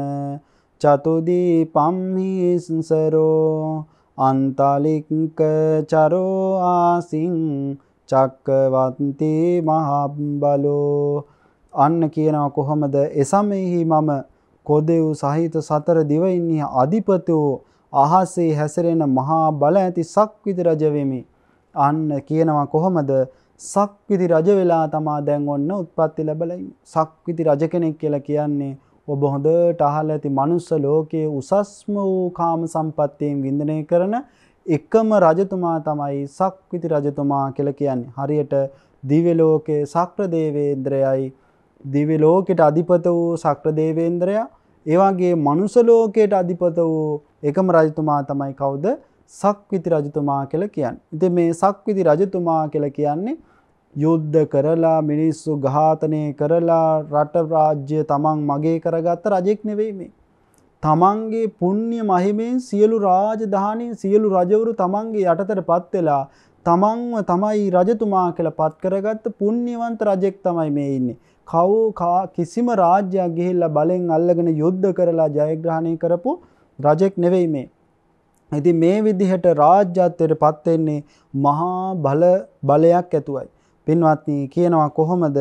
චතුදීපම්හිසරෝ අන්තලික්ක චරෝ ආසින් චක්කවන්ති මහබ්බලෝ. අන්න කියනවා කොහොමද? එසමෙහි මම කොදෙව් සහිත සතර දිවයින්හි අධිපතිවෝ අහසේ හැසිරෙන මහා බල ඇති සක්විති රජ වෙමි. අන්න කියනවා කොහොමද? සක්විති රජ වෙලා තමා දැන් ඔන්න උත්පත්ති ලැබලා ඉන්නේ. සක්විති රජ කෙනෙක් කියලා කියන්නේ ඔබ හොඳට අහලා ඇති මනුස්ස ලෝකයේ උසස්ම වූ කාම සම්පත්තියෙන් වින්දනය කරන එකම රජතුමා තමයි සක්විති රජතුමා කියලා කියන්නේ. හරියට දිව්‍ය ලෝකයේ ශක්‍ර දේවේන්ද්‍රයයි දිව්‍ය ලෝකයට අධිපත වූ ශක්‍ර දේවේන්ද්‍රයා, ඒ වගේ මනුෂ්‍ය ලෝකයට අධිපත වූ එකම රජතුමා තමයි කවුද? සක්විති රජතුමා කියලා කියන්නේ. ඉතින් මේ සක්විති රජතුමා කියලා කියන්නේ යුද්ධ කරලා මිනිස්සු ඝාතනය කරලා රට රාජ්‍ය තමන් මගේ කරගත්ත රජෙක් නෙවෙයි මේ. තමන්ගේ පුණ්‍ය මහිමෙන් සියලු රාජධානී සියලු රජවරු තමන්ගේ යටතටපත් වෙලා තමන්ව තමයි රජතුමා කියලා පත් කරගත්ත පුණ්‍යවන්ත රජෙක් තමයි මේ ඉන්නේ. කවු කිසිම රාජ්‍යයක් ගිහිල්ලා බලෙන් අල්ලගෙන යුද්ධ කරලා ජයග්‍රහණය කරපු රජෙක් නෙවෙයි මේ. ඉතින් මේ විදිහට රාජ්‍යත්වයට පත් වෙන්නේ මහා බල බලයක් ඇතුවයි. පින්වත්නි කියනවා කොහොමද?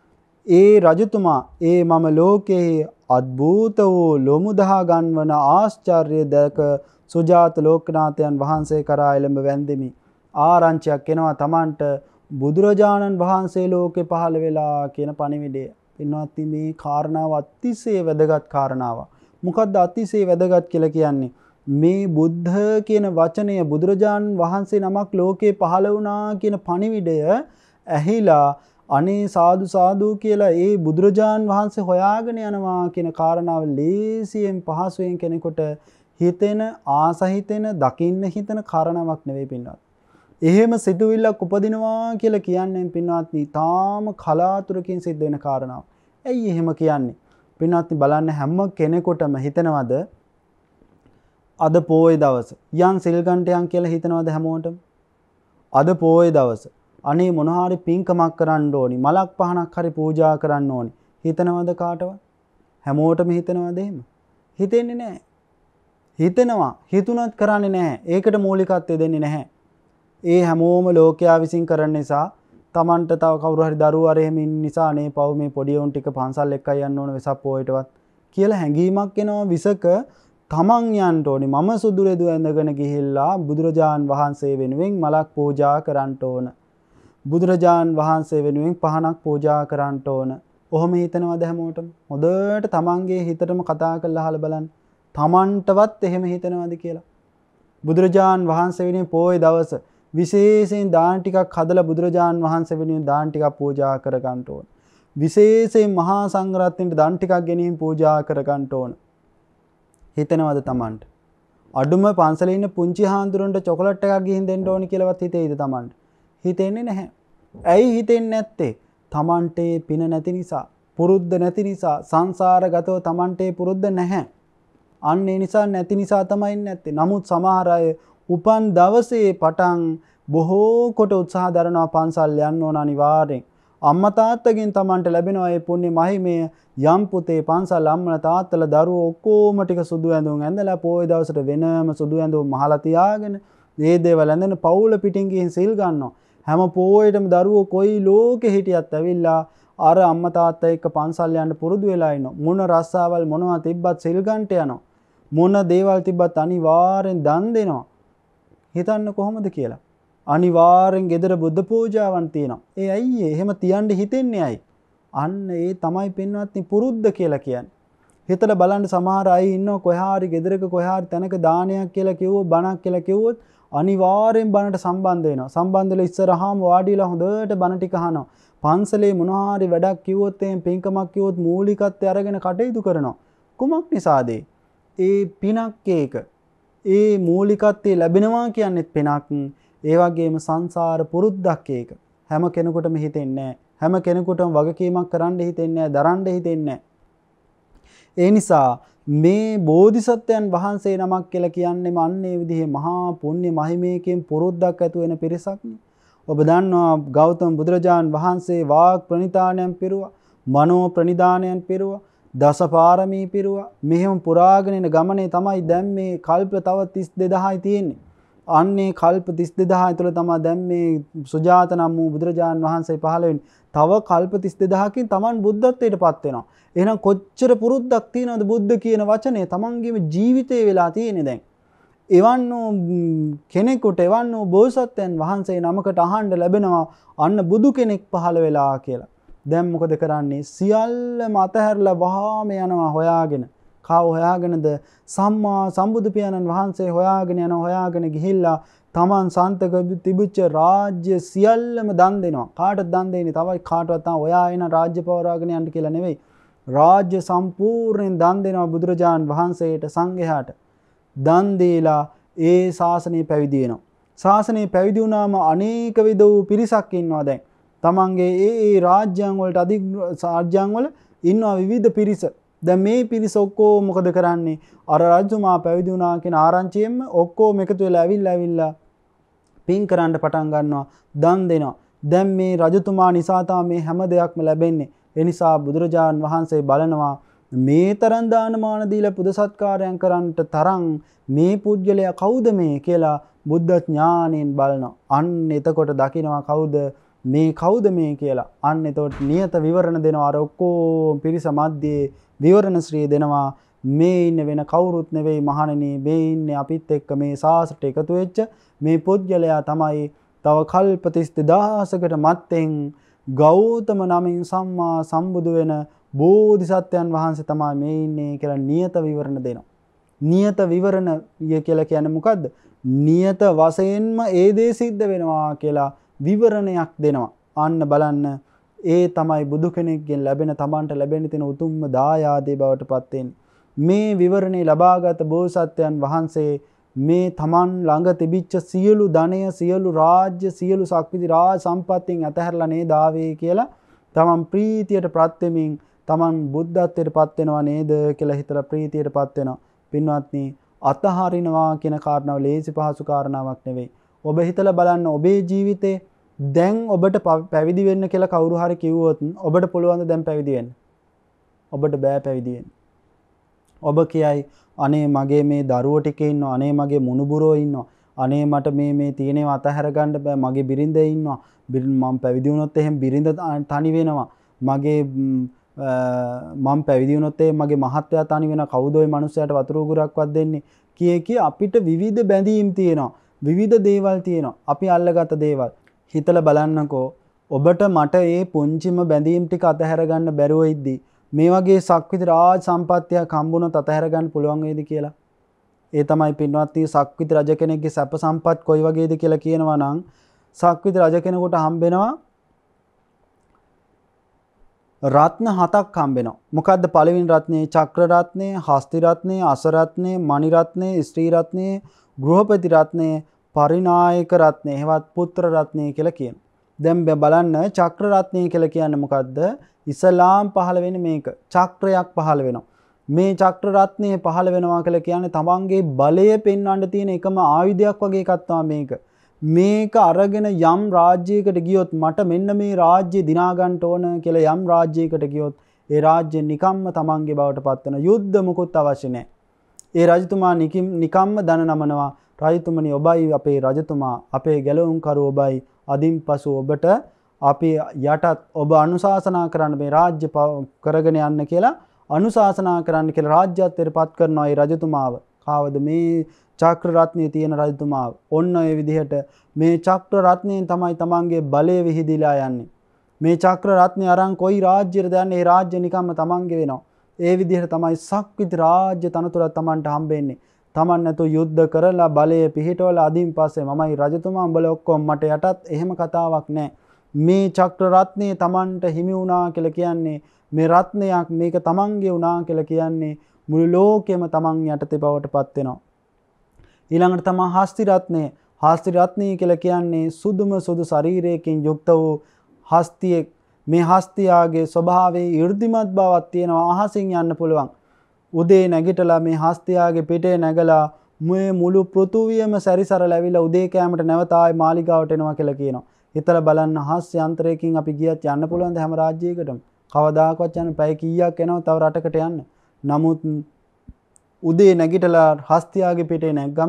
ඒ රජතුමා ඒ මම ලෝකයේ අద్භූත වූ ලොමුදහා ගන්වන ආශ්චර්ය දැක සුජාත ලෝකනාථයන් වහන්සේ කරා එළඹ වැන්දෙමි. ආරංචියක් එනවා Tamanට බුදුරජාණන් වහන්සේ ලෝකේ පහළ වෙලා කියන පණිවිඩය. පින්වත්නි මේ කාරණාව අතිශය වැදගත් කාරණාවක්. මොකද්ද අතිශය වැදගත් කියලා කියන්නේ? මේ බුද්ධ කියන වචනය බුදුරජාණන් වහන්සේ නමක් ලෝකේ පහළ වුණා කියන පණිවිඩය ඇහිලා අනේ සාදු සාදු කියලා ඒ බුදුරජාණන් වහන්සේ හොයාගෙන යනවා කියන කාරණාව ලේසියෙන් පහසුවෙන් කෙනෙකුට හිතෙන ආසහිතෙන දකින්න හිතන කාරණාවක් නෙවෙයි පින්වත්. එහෙම සිතුවිල්ලක් උපදිනවා කියලා කියන්නේ පින්වත්නි තාම කලාතුරකින් සිද්ධ වෙන කාරණාවක්. ඇයි එහෙම කියන්නේ? පින්වත්නි බලන්න හැම කෙනෙකුටම හිතනවද අද පොයේ දවස යන් සිල් ගන්ටයන් කියලා හිතනවද හැමෝටම? අද පොයේ දවස අනේ මොනවාරි පින්කමක් කරන්න ඕනි, මලක් පහනක් හරි පූජා කරන්න ඕනි හිතනවද කාටවත්? හැමෝටම හිතනවද එහෙම? හිතෙන්නේ නැහැ. හිතනවා, හිතුණත් කරන්නේ නැහැ. ඒකට මූලිකත්වය දෙන්නේ නැහැ. ඒ හැමෝම ලෝකයා විසින් කරන නිසා Tamanට තව කවුරු හරි දරුවෝ අර එහෙම ඉන්න නිසා අනේ පව් මේ පොඩි උන් ටික පන්සල් එක්කයි යන්න ඕන වෙසක් පොයටවත් කියලා හැඟීමක් එනවා. විසක තමන් යන්න ඕනි මම සුදුරෙදු ඇඳගෙන ගිහිල්ලා බුදුරජාන් වහන්සේ වෙනුවෙන් මලක් පූජා කරන්න ඕන. බුදුරජාන් වහන්සේ වෙනුවෙන් පහනක් පූජා කරන්න ඕන. ඔහොම හිතනවද හැමෝටම? හොඳට තමන්ගේ හිතටම කතා කරලා අහලා බලන්න. තමන්ටවත් එහෙම හිතනවද කියලා? බුදුරජාන් වහන්සේ වෙනුවෙන් පොයේ දවස විශේෂයෙන් දාන ටිකක් හදලා බුදුරජාන් වහන්සේ වෙනුවෙන් දාන ටිකක් පූජා කර ගන්න ඕන. විශේෂයෙන් මහා සංඝරත්නයට දන් ටිකක් ගෙනින් පූජා කර ගන්න ඕන. හිතනවද Tamanට? අඩුම පන්සලේ ඉන්න පුංචි හාමුදුරන්ට චොකලට් එකක් ගිහින් දෙන්න ඕනි කියලාවත් හිතෙයිද Tamanට? හිතෙන්නේ නැහැ. ඇයි හිතෙන්නේ නැත්තේ? Tamanට පින නැති නිසා, පුරුද්ද නැති නිසා, සංසාරගතව Tamanට පුරුද්ද නැහැ. අන්න ඒ නිසා නැති නිසා තමයි නැත්තේ. නමුත් සමහර අය උපන් දවසේ පටන් බොහෝ කොට උත්සාහ දරනවා පන්සල් යන්න ඕන අනිවාර්යෙන්. අම්මා තාත්තගෙන් Tamanට ලැබෙනවා මේ පුණ්‍ය මහිමය. යම් පුතේ පන්සල් අම්මලා තාත්තලා දරුවෝ ඔක්කොම ටික සුදු ඇඳුම් ඇඳලා පොයේ දවසට වෙනම සුදු ඇඳුම් මහලා තියාගෙන මේ දේවල් ඇඳගෙන පවුල පිටින් ගිහින් සිල් ගන්නවා. හැම පොයේටම දරුවෝ කොයි ලෝකෙ හිටියත් ඇවිල්ලා අර අම්මා තාත්තා එක්ක පන්සල් යන්න පුරුදු වෙලා ඉන්නවා. මොන රස්සාවල් මොනවා තිබ්බත් සිල් ගන්නට යනවා. මොන දේවල් තිබ්බත් අනිවාර්යෙන් දන් දෙනවා. හිතන්න කොහොමද කියලා. අනිවාර්යෙන් ගෙදර බුද්ධ පූජාවන් තියෙනවා. ඒ ඇයි එහෙම තියන්න හිතෙන්නේ ඇයි? අන්න ඒ තමයි පින්වත්නි පුරුද්ද කියලා කියන්නේ. හිතලා බලන්න සමහර අය ඉන්නවා කොහේ හරි ගෙදරක කොහේ හරි තැනක දානයක් කියලා කිව්වොත් බණක් කියලා කිව්වොත් අනිවාර්යෙන් බණට සම්බන්ධ වෙනවා. සම්බන්ධ වෙලා ඉස්සරහාම වාඩිලා හොඳට බණ ටික අහනවා. පන්සලේ මොනවා හරි වැඩක් කිව්වොත් එහෙන් පින්කමක් කිව්වොත් මූලිකත්වය අරගෙන කටයුතු කරනවා. කුමක් නිසාද? ඒ පිනක් ඒක. ඒ මූලිකත්වය ලැබෙනවා කියන්නේත් පිනක්. ඒ වගේම සංසාර පුරුද්දක් ඒක. හැම කෙනෙකුටම හිතෙන්නේ නැහැ. හැම කෙනෙකුටම වගකීමක් කරන්න හිතෙන්නේ නැහැ, දරන්න හිතෙන්නේ නැහැ. ඒ නිසා මේ බෝධිසත්වයන් වහන්සේ නමක් කියලා කියන්නේම අන්නේ විදිහේ මහා පුණ්‍ය මහිමයකින් පුරුද්දක් ඇති වෙන පිරිසක්නේ. ඔබ දන්නවා ගෞතම බුදුරජාන් වහන්සේ වාග් ප්‍රණිධානයන් පිරුවා, මනෝ ප්‍රණිධානයන් පිරුවා, දසපාරමී පිරුවා. මෙහෙම පුරාගෙන යන ගමනේ තමයි දැන් මේ කල්ප තව තිස් දෙදහසයි තියෙන්නේ. අන්නේ කල්ප තිස් දෙදහස තුළ තමයි දැන් මේ සුජාත නම් වූ බුදුරජාන් වහන්සේ පහළ වෙන්නේ. තව කල්ප තිස් දෙදහසකින් Taman බුද්ධත්වයට පත් වෙනවා. එහෙනම් කොච්චර පුරුද්දක් තියෙනවද බුද්ධ කියන වචනේ Tamanගේම ජීවිතේ වෙලා තියෙන්නේ දැන්. එවන් වූ කෙනෙකුට එවන් වූ බෝසත්යන් වහන්සේ නමකට අහන්න ලැබෙනවා අන්න බුදු කෙනෙක් පහළ වෙලා කියලා. දැන් මොකද කරන්නේ? සියල්ලම අතහැරලා වහාම යනවා හොයාගෙන. කාව හොයාගෙනද? සම්මා සම්බුදු පියාණන් වහන්සේ හොයාගෙන යන හොයාගෙන ගිහිල්ලා Taman සන්තක තිබුච්ච රාජ්‍ය සියල්ලම දන් දෙනවා. කාටද දන් දෙන්නේ? තවයි කාටවත් තා ඔයා එන රාජ්‍ය පවරාගෙන යන්න කියලා නෙවෙයි. රාජ්‍ය සම්පූර්ණයෙන් දන් දෙනවා බුදුරජාන් වහන්සේට, සංඝයාට. දන් දීලා ඒ ශාසනය පැවිදි වෙනවා. ශාසනය පැවිදි වුණාම අනේක විද වූ පිරිසක් ඉන්නවා දැන්. තමන්ගේ ඒ ඒ රාජ්‍යයන් වලට අධි රාජ්‍යයන් වල ඉන්නවා විවිධ පිරිස. දැන් මේ පිරිස ඔක්කොම මොකද කරන්නේ? අර රජතුමා පැවිදි වුණා කියන ආරංචියෙන්ම ඔක්කොම එකතු වෙලා ඇවිල්ලා ඇවිල්ලා පින් කරන්න පටන් ගන්නවා, දන් දෙනවා. දැන් මේ රජතුමා නිසා තමයි මේ හැම දෙයක්ම ලැබෙන්නේ. ඒ නිසා බුදුරජාන් වහන්සේ බලනවා මේ තරම් දානමාන දීලා පුද සත්කාරයන් කරන්නට තරම් මේ පුජ්‍යලයා කවුද මේ කියලා බුද්ධ ඥාණයෙන් බලනවා. අන්න එතකොට දකිනවා කවුද මේ කවුද මේ කියලා. අන්න එතකොට නියත විවරණ දෙනවා. අර ඔක්කොම පිරිස මැද්දේ විවරණ ශ්‍රී දෙනවා. මේ ඉන්න වෙන කවුරුත් නෙවෙයි මහණෙනි, මේ ඉන්නේ අපිත් එක්ක මේ සාසට එකතු වෙච්ච මේ පුජ්‍යලයා තමයි. තව කල්ප තිස් දෙදහසකට මත්තෙන් ගෞතම නමින් සම්මා සම්බුදු වෙන බෝධිසත්වයන් වහන්සේ තමයි මේ ඉන්නේ කියලා නියත විවරණ දෙනවා. නියත විවරණ කියලා කියන්නේ මොකද්ද? නියත වශයෙන්ම ඒ දේ සිද්ධ වෙනවා කියලා විවරණයක් දෙනවා. අන්න බලන්න, ඒ තමයි බුදු කෙනෙක්ගෙන් ලැබෙන Tamanට ලැබෙන තියෙන උතුම්ම දායාදේ බවට පත් වෙන්නේ. මේ විවරණේ ලබාගත් බෝසත්වයන් වහන්සේ මේ Taman ළඟ තිබිච්ච සියලු ධනය, සියලු රාජ්‍ය, සියලු ශක්ති රාජ සම්පත්තින් අතහැරලා නේද ආවේ කියලා Taman ප්‍රීතියට පත් වෙමින් Taman බුද්ධත්වයට පත් වෙනවා නේද කියලා හිතලා ප්‍රීතියට පත් වෙනවා. පින්වත්නි, අතහරිනවා කියන කාරණාව ලේසි පහසු කාරණාවක් නෙවෙයි. ඔබ හිතලා බලන්න, ඔබේ ජීවිතේ දැන් ඔබට පැවිදි වෙන්න කියලා කවුරු හරි කිව්වොත් ඔබට පුළුවන් ද දැන් පැවිදි වෙන්න? ඔබට බෑ පැවිදි වෙන්න. ඔබ කියයි අනේ මගේ මේ දරුවෝ ටික ඉන්නවා, අනේ මගේ මුණුබුරෝ ඉන්නවා, අනේ මට මේ මේ තියෙනවා අතහැර ගන්න බෑ, මගේ බිරිඳ ඉන්නවා, මම පැවිදි වුණොත් එහෙම බිරිඳ තනි වෙනවා, මගේ මම පැවිදි වුණොත් එහෙම මගේ මහත්තයා තනි වෙනවා, කවුද ওই මනුස්සයාට වතුර උගුරක්වත් දෙන්නේ කිය කී අපිට විවිධ බැඳීම් තියෙනවා, විවිධ දේවල් තියෙනවා, අපි අල්ලගත්ත දේවල්. හිතලා බලන්නකෝ, ඔබට මට මේ පුංචිම බැඳීම් ටික අතහැර ගන්න බැරුව ඉද්දි මේ වගේ සක්විති රාජ සම්පත්තියක් හම්බුනොත් අතහැර ගන්න පුළුවන් වේද කියලා? ඒ තමයි පින්වත්නි, සක්විති රජ කෙනෙක්ගේ සැප සම්පත් කොයි වගේද කියලා කියනවා නම්, සක්විති රජ කෙනෙකුට හම්බෙනවා රත්න හතක් හම්බෙනවා. මොකද්ද පළවෙනි රත්නේ? චක්‍ර රත්නේ, හස්ති රත්නේ, අස රත්නේ, මණි රත්නේ, ස්ත්‍රී රත්නේ, ගෘහපති රත්නේ, පරිනායක රත්නේ, එහෙවත් පුත්‍ර රත්නේ කියලා කියනවා. දැන් බලන්න, චක්‍ර රත්නේ කියලා කියන්නේ මොකද්ද? ඉස්ලාම් පහළ වෙන්නේ මේක. චක්‍රයක් පහළ වෙනවා. මේ චක්‍ර රත්නය පහළ වෙනවා කියලා කියන්නේ තමන්ගේ බලය පෙන්වන්න තියෙන එකම ආයුධයක් වගේ එකක් තමයි මේක. මේක අරගෙන යම් රාජ්‍යයකට ගියොත් මට මෙන්න මේ රාජ්‍ය දිනා ගන්න ඕන කියලා යම් රාජ්‍යයකට ගියොත් ඒ රාජ්‍ය නිකම්ම තමන්ගේ බවට පත් වෙන යුද්ධ මුකුත් අවශ්‍ය නැහැ. ඒ රජතුමා නිකම්ම දන නමනවා රජතුමනි ඔබයි අපේ රජතුමා අපේ ගැලවුම් කරු ඔබයි අදින් පසු ඔබට අපි යටත් ඔබ අනුශාසනා කරන්න මේ රාජ්‍ය කරගෙන යන්න කියලා අනුශාසනා කරන්න කියලා රාජ්‍යත්වයට පත් කරනවා ඒ රජතුමාව. කාවද මේ චක්‍ර රත්නයේ තියෙන රජතුමාව. ඔන්න ඔය විදිහට මේ චක්‍ර රත්නයෙන් තමයි තමන්ගේ බලය විහිදිලා යන්නේ. මේ චක්‍ර රත්නය අරන් කොයි රාජ්‍යයටද යන්නේ ඒ රාජ්‍ය නිකම්ම තමන්ගේ වෙනවා. ඒ විදිහට තමයි සක්විති රාජ්‍ය තනතුරක් තමන්ට හම්බෙන්නේ. තමන් නැතු යුද්ධ කරලා බලය පිහිටවලා අදින් පස්සේ මමයි රජතුමා උඹලා ඔක්කොම මට යටත් එහෙම කතාවක් නැහැ. මේ චක්‍ර රත්නය තමන්ට හිමි වුණා කියලා කියන්නේ මේ රත්නයක් මේක තමන්ගේ වුණා කියලා කියන්නේ මුළු ලෝකෙම තමන් යටතේ බවට පත් වෙනවා. ඊළඟට තමයි හස්ති රත්නය. හස්ති රත්නය කියලා කියන්නේ සුදුම සුදු ශරීරයකින් යුක්ත වූ හස්තියෙක්. මේ හස්තියාගේ ස්වභාවයේ 이르දිමත් බවක් තියෙනවා. අහසින් යන්න පුළුවන්. උදේ නැගිටලා මේ හස්තියාගේ පිටේ නැගලා මේ මුළු පෘථුවියම සැරිසරලා ඇවිල්ලා උදේ කෑමට නැවත ආයි මාලිගාවට එනවා කියලා කියනවා. හිතලා බලන්න හස් යන්ත්‍රයකින් අපි ගියත් යන්න පුළුවන්ද හැම රාජ්‍යයකටම? කවදාකවත් යන්න පැය කීයක් යනවා තව රටකට යන්න. නමුත් උදේ නැගිටලා හස්තියාගේ පිටේ නැග්ගම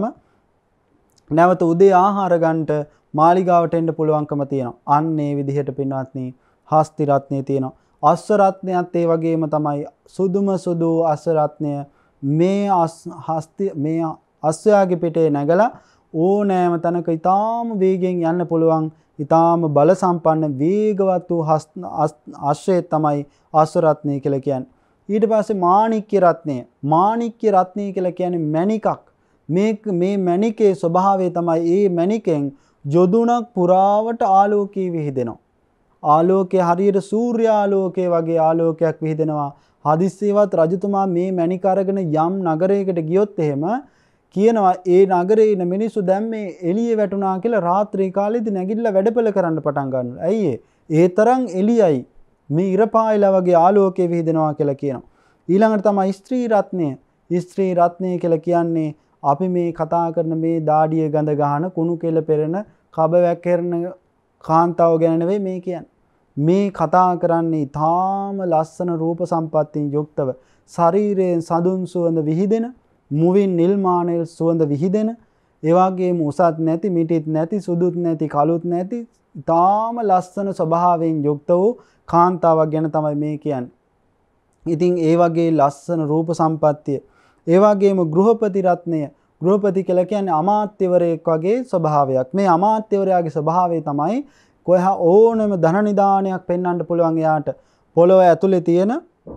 නැවත උදේ ආහාර ගන්නට මාලිගාවට එන්න පුළුවන්කම තියෙනවා. අන්න ඒ විදිහට පින්වත්නි හස්ති රත්නය තියෙනවා. අස්ස රත්නයත් ඒ වගේම තමයි සුදුම සුදු අස්ස රත්නය මේ හස්ති මේ අස්සයාගේ පිටේ නැගලා ඕනෑම තැනක ඊටාම වේගෙන් යන්න පුළුවන් ඊටාම බල සම්පන්න වේගවත් වූ අශ්වය තමයි අස්ස රත්නය කියලා කියන්නේ. ඊට පස්සේ මාණික්‍ය රත්නය. මාණික්‍ය රත්නය කියලා කියන්නේ මණිකක්. මේ මේ මණිකේ ස්වභාවය තමයි ඒ මණිකෙන් යොදුනක් පුරාවට ආලෝකී විහිදෙනවා. ආලෝකය හරියට සූර්යාලෝකයේ වගේ ආලෝකයක් විහිදෙනවා. හදිස්සියවත් රජතුමා මේ මණික අරගෙන යම් නගරයකට ගියොත් එහෙම කියනවා ඒ නගරේ ඉන්න මිනිස්සු දැන් මේ එළියේ වැටුණා කියලා රාත්‍රී කාලෙදි නැගිටලා වැඩපළ කරන්න පටන් ගන්නවා. ඇයි ඒ තරම් එළියයි මේ ඉර පායලා වගේ ආලෝකයේ විහිදෙනවා කියලා කියනවා. ඊළඟට තමයි ස්ත්‍රී රත්නය. ස්ත්‍රී රත්නය කියලා කියන්නේ අපි මේ කතා කරන මේ දාඩිය ගඳ ගහන කුණු කෙල පෙරෙන කබ වැක්කෙරන කාන්තාව ගැන නෙවෙයි මේ කියන්නේ. මේ කතා කරන්නේ ඊටාම ලස්සන රූප සම්පත්තියෙන් යුක්තව ශරීරයෙන් සඳුන් සුවඳ විහිදෙන මුවින් නිල්මානෙල් සුවඳ විහිදෙන ඒ වගේම උසත් නැති මිටිත් නැති සුදුත් නැති කළුත් නැති ඊටාම ලස්සන ස්වභාවයෙන් යුක්ත වූ කාන්තාවක් ගැන තමයි මේ කියන්නේ. ඉතින් ඒ වගේ ලස්සන රූප සම්පත්තිය ඒ වගේම ගෘහපති රත්නය. ගෘහපති කියලා කියන්නේ අමාත්‍යවරයෙක් වගේ ස්වභාවයක්. මේ අමාත්‍යවරයාගේ ස්වභාවය තමයි කොහා ඕනම ධන නිදානයක් පෙන්වන්න පුළුවන් යාට. පොළොව ඇතුලේ තියෙන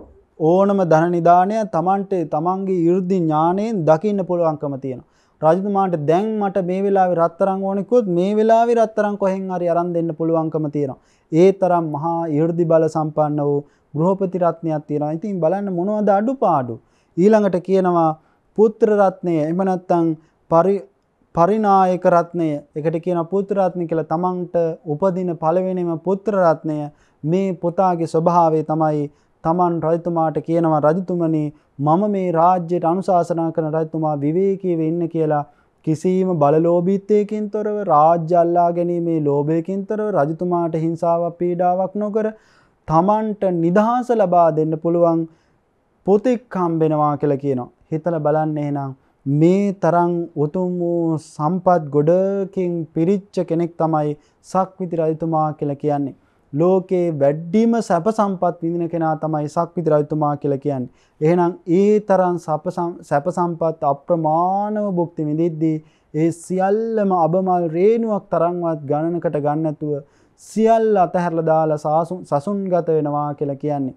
ඕනම ධන නිදානය තමන්ට තමන්ගේ 이르දි ඥාණයෙන් දකින්න පුළුවන්කම තියෙනවා. රජතුමාට දැන් මට මේ වෙලාවේ රත්තරන් ඕනේ කිව්වොත් මේ වෙලාවේ රත්තරන් කොහෙන් හරි අරන් දෙන්න පුළුවන්කම තියෙනවා. ඒ තරම් මහා 이르දි බල සම්පන්න වූ ගෘහපති රත්නයක් තියෙනවා. ඉතින් බලන්න මොනවද අඩුපාඩු. ඊළඟට කියනවා පුත්‍ර රත්නය. එහෙම නැත්නම් පරි පරිනායක රත්නය. ඒකට කියනවා පුත්‍ර රත්නය කියලා. තමන්ට උපදින පළවෙනිම පුත්‍ර රත්නය. මේ පුතාගේ ස්වභාවය තමයි තමන් රජතුමාට කියනවා රජතුමනි මම මේ රාජ්‍යයට අනුශාසනා කරන රජතුමා විවේකීව ඉන්න කියලා කිසිම බලලෝභීත්වයකින් තොරව රාජ්‍ය අල්ලා ගැනීමේ ලෝභයකින් තොරව රජතුමාට හිංසාවක් පීඩාවක් නොකර තමන්ට නිදහස ලබා දෙන්න පුළුවන් පුතෙක් හම්බෙනවා කියලා කියනවා. හිතලා බලන්න එහෙනම් මේ තරම් උතුම් වූ සම්පත් ගොඩකින් පිරිච්ච කෙනෙක් තමයි සක්විති රජතුමා කියලා කියන්නේ. ලෝකේ වැඩිම සැප සම්පත් විඳින කෙනා තමයි සක්විති රජතුමා කියලා කියන්නේ. එහෙනම් ඒ තරම් සැප සම්පත් අප්‍රමාණව භුක්ති විඳිද්දී ඒ සියල්ලම අබමල් රේණුවක් තරම්වත් ගණනකට ගන්න නැතුව සියල්ල අතහැරලා දාලා සසුන්ගත වෙනවා කියලා කියන්නේ.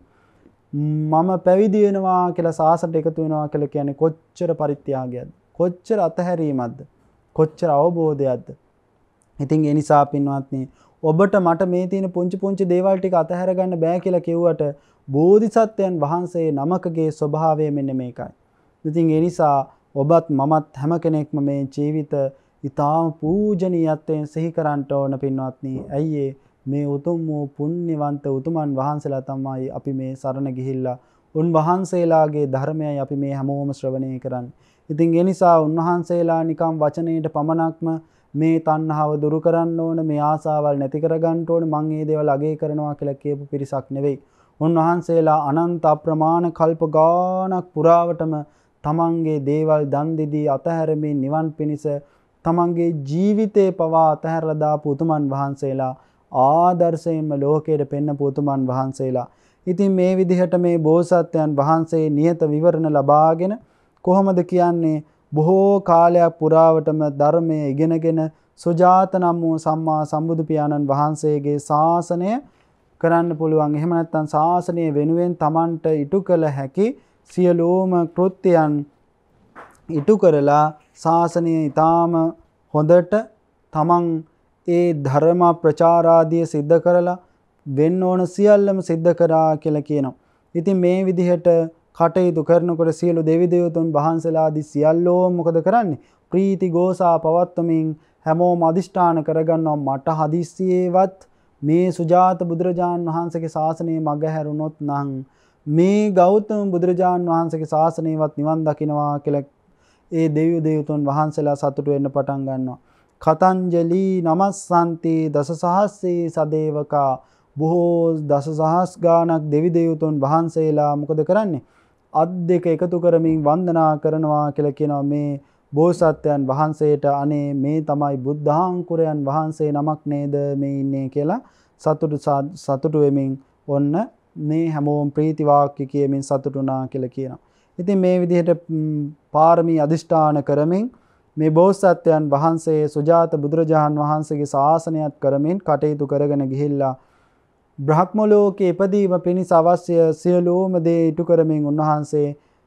මම පැවිදි වෙනවා කියලා සාසනට එකතු වෙනවා කියලා කියන්නේ කොච්චර පරිත්‍යාගයක්ද? කොච්චර අතහැරීමක්ද? කොච්චර අවබෝධයක්ද? ඉතින් ඒ නිසා පින්වත්නි ඔබට මට මේ තියෙන පුංචි පුංචි දේවල් ටික අතහැර ගන්න බෑ කියලා කිව්වට බෝධිසත්වයන් වහන්සේ නමකගේ ස්වභාවය මෙන්න මේකයි. ඉතින් ඒ නිසා ඔබත් මමත් හැම කෙනෙක්ම මේ ජීවිත ඊටාම පූජනීයත්වයෙන් සිහි කරන්න ඕන පින්වත්නි. ඇයි මේ උතුම් වූ පුණ්‍යවන්ත උතුමන් වහන්සේලා තමයි අපි මේ සරණ ගිහිල්ලා උන් වහන්සේලාගේ ධර්මයයි අපි මේ හැමෝම ශ්‍රවණය කරන්නේ. ඉතින් ඒ නිසා උන්වහන්සේලා නිකම් වචනයේට පමණක්ම මේ තණ්හාව දුරු කරන්න ඕන, මේ ආසාවල් නැති කරගන්න ඕන, මං මේ දේවල් අගය කරනවා කියලා කියපු පිරිසක් නෙවෙයි. උන්වහන්සේලා අනන්ත අප්‍රමාණ කල්ප ගානක් පුරාවටම තමන්ගේ දේවල් දන් දෙදී අතහැරමින් නිවන් පිණිස තමන්ගේ ජීවිතේ පවා අතහැරලා දාපු උතුමන් වහන්සේලා, ආදර්ශයෙන්ම ලෝකයට පෙන්වපු උතුමන් වහන්සේලා. ඉතින් මේ විදිහට මේ බෝසත්යන් වහන්සේ නියත විවරණ ලබාගෙන කොහොමද කියන්නේ බොහෝ කාලයක් පුරාවටම ධර්මයේ ඉගෙනගෙන සුජාත නම් වූ සම්මා සම්බුදු පියාණන් වහන්සේගේ ශාසනය කරන්න පුළුවන්. එහෙම නැත්නම් ශාසනය වෙනුවෙන් Tamanට ඉටු කළ හැකි සියලුම කෘත්‍යයන් ඉටු කරලා ශාසනය ඊටාම හොඳට Taman ඒ ධර්ම ප්‍රචාරාදිය සිද්ධ කරලා වෙන්න ඕන සියල්ලම සිද්ධ කරා කියලා කියනවා. ඉතින් මේ විදිහට කටයුතු කරනකොට සියලු දෙවි දේවතුන් වහන්සේලාදී සියල්ලෝම මොකද කරන්නේ? ප්‍රීති ගෝසා පවත්වමින් හැමෝම අදිෂ්ඨාන කරගන්නවා මට හදිස්සියේවත් මේ සුජාත බුදුරජාන් වහන්සේගේ ශාසනය මග හැරුණොත් නම් මේ ගෞතම බුදුරජාන් වහන්සේගේ ශාසනයවත් නිවන් දකින්නවා කියලා ඒ දෙවි දේවතුන් වහන්සේලා සතුටු වෙන්න පටන් ගන්නවා. කතංජලි නමස්සන්ති දසසහස්සී සදේවකා, බොහෝ දසසහස් ගානක් දෙවි දේවතුන් වහන්සේලා මොකද කරන්නේ? අත් දෙක එකතු කරමින් වන්දනා කරනවා කියලා කියනවා මේ බෝසත්යන් වහන්සේට. අනේ මේ තමයි බුද්ධාංකුරයන් වහන්සේ නමක් නේද මේ ඉන්නේ කියලා සතුටු සතුටු වෙමින් ඔන්න මේ හැමෝම ප්‍රීති වාක්‍ය කියමින් සතුටුනා කියලා කියනවා. ඉතින් මේ විදිහට පාරමී අදිෂ්ඨාන කරමින් මේ බෝසත්යන් වහන්සේ සුජාත බුදුරජාණන් වහන්සේගේ ශාසනයත් කරමින් කටයුතු කරගෙන ගිහිල්ලා බ්‍රහ්ම ලෝකයේ ඉපදීම පිණිස අවශ්‍ය සියලුම දේ ඉටු කරමින් උන්වහන්සේ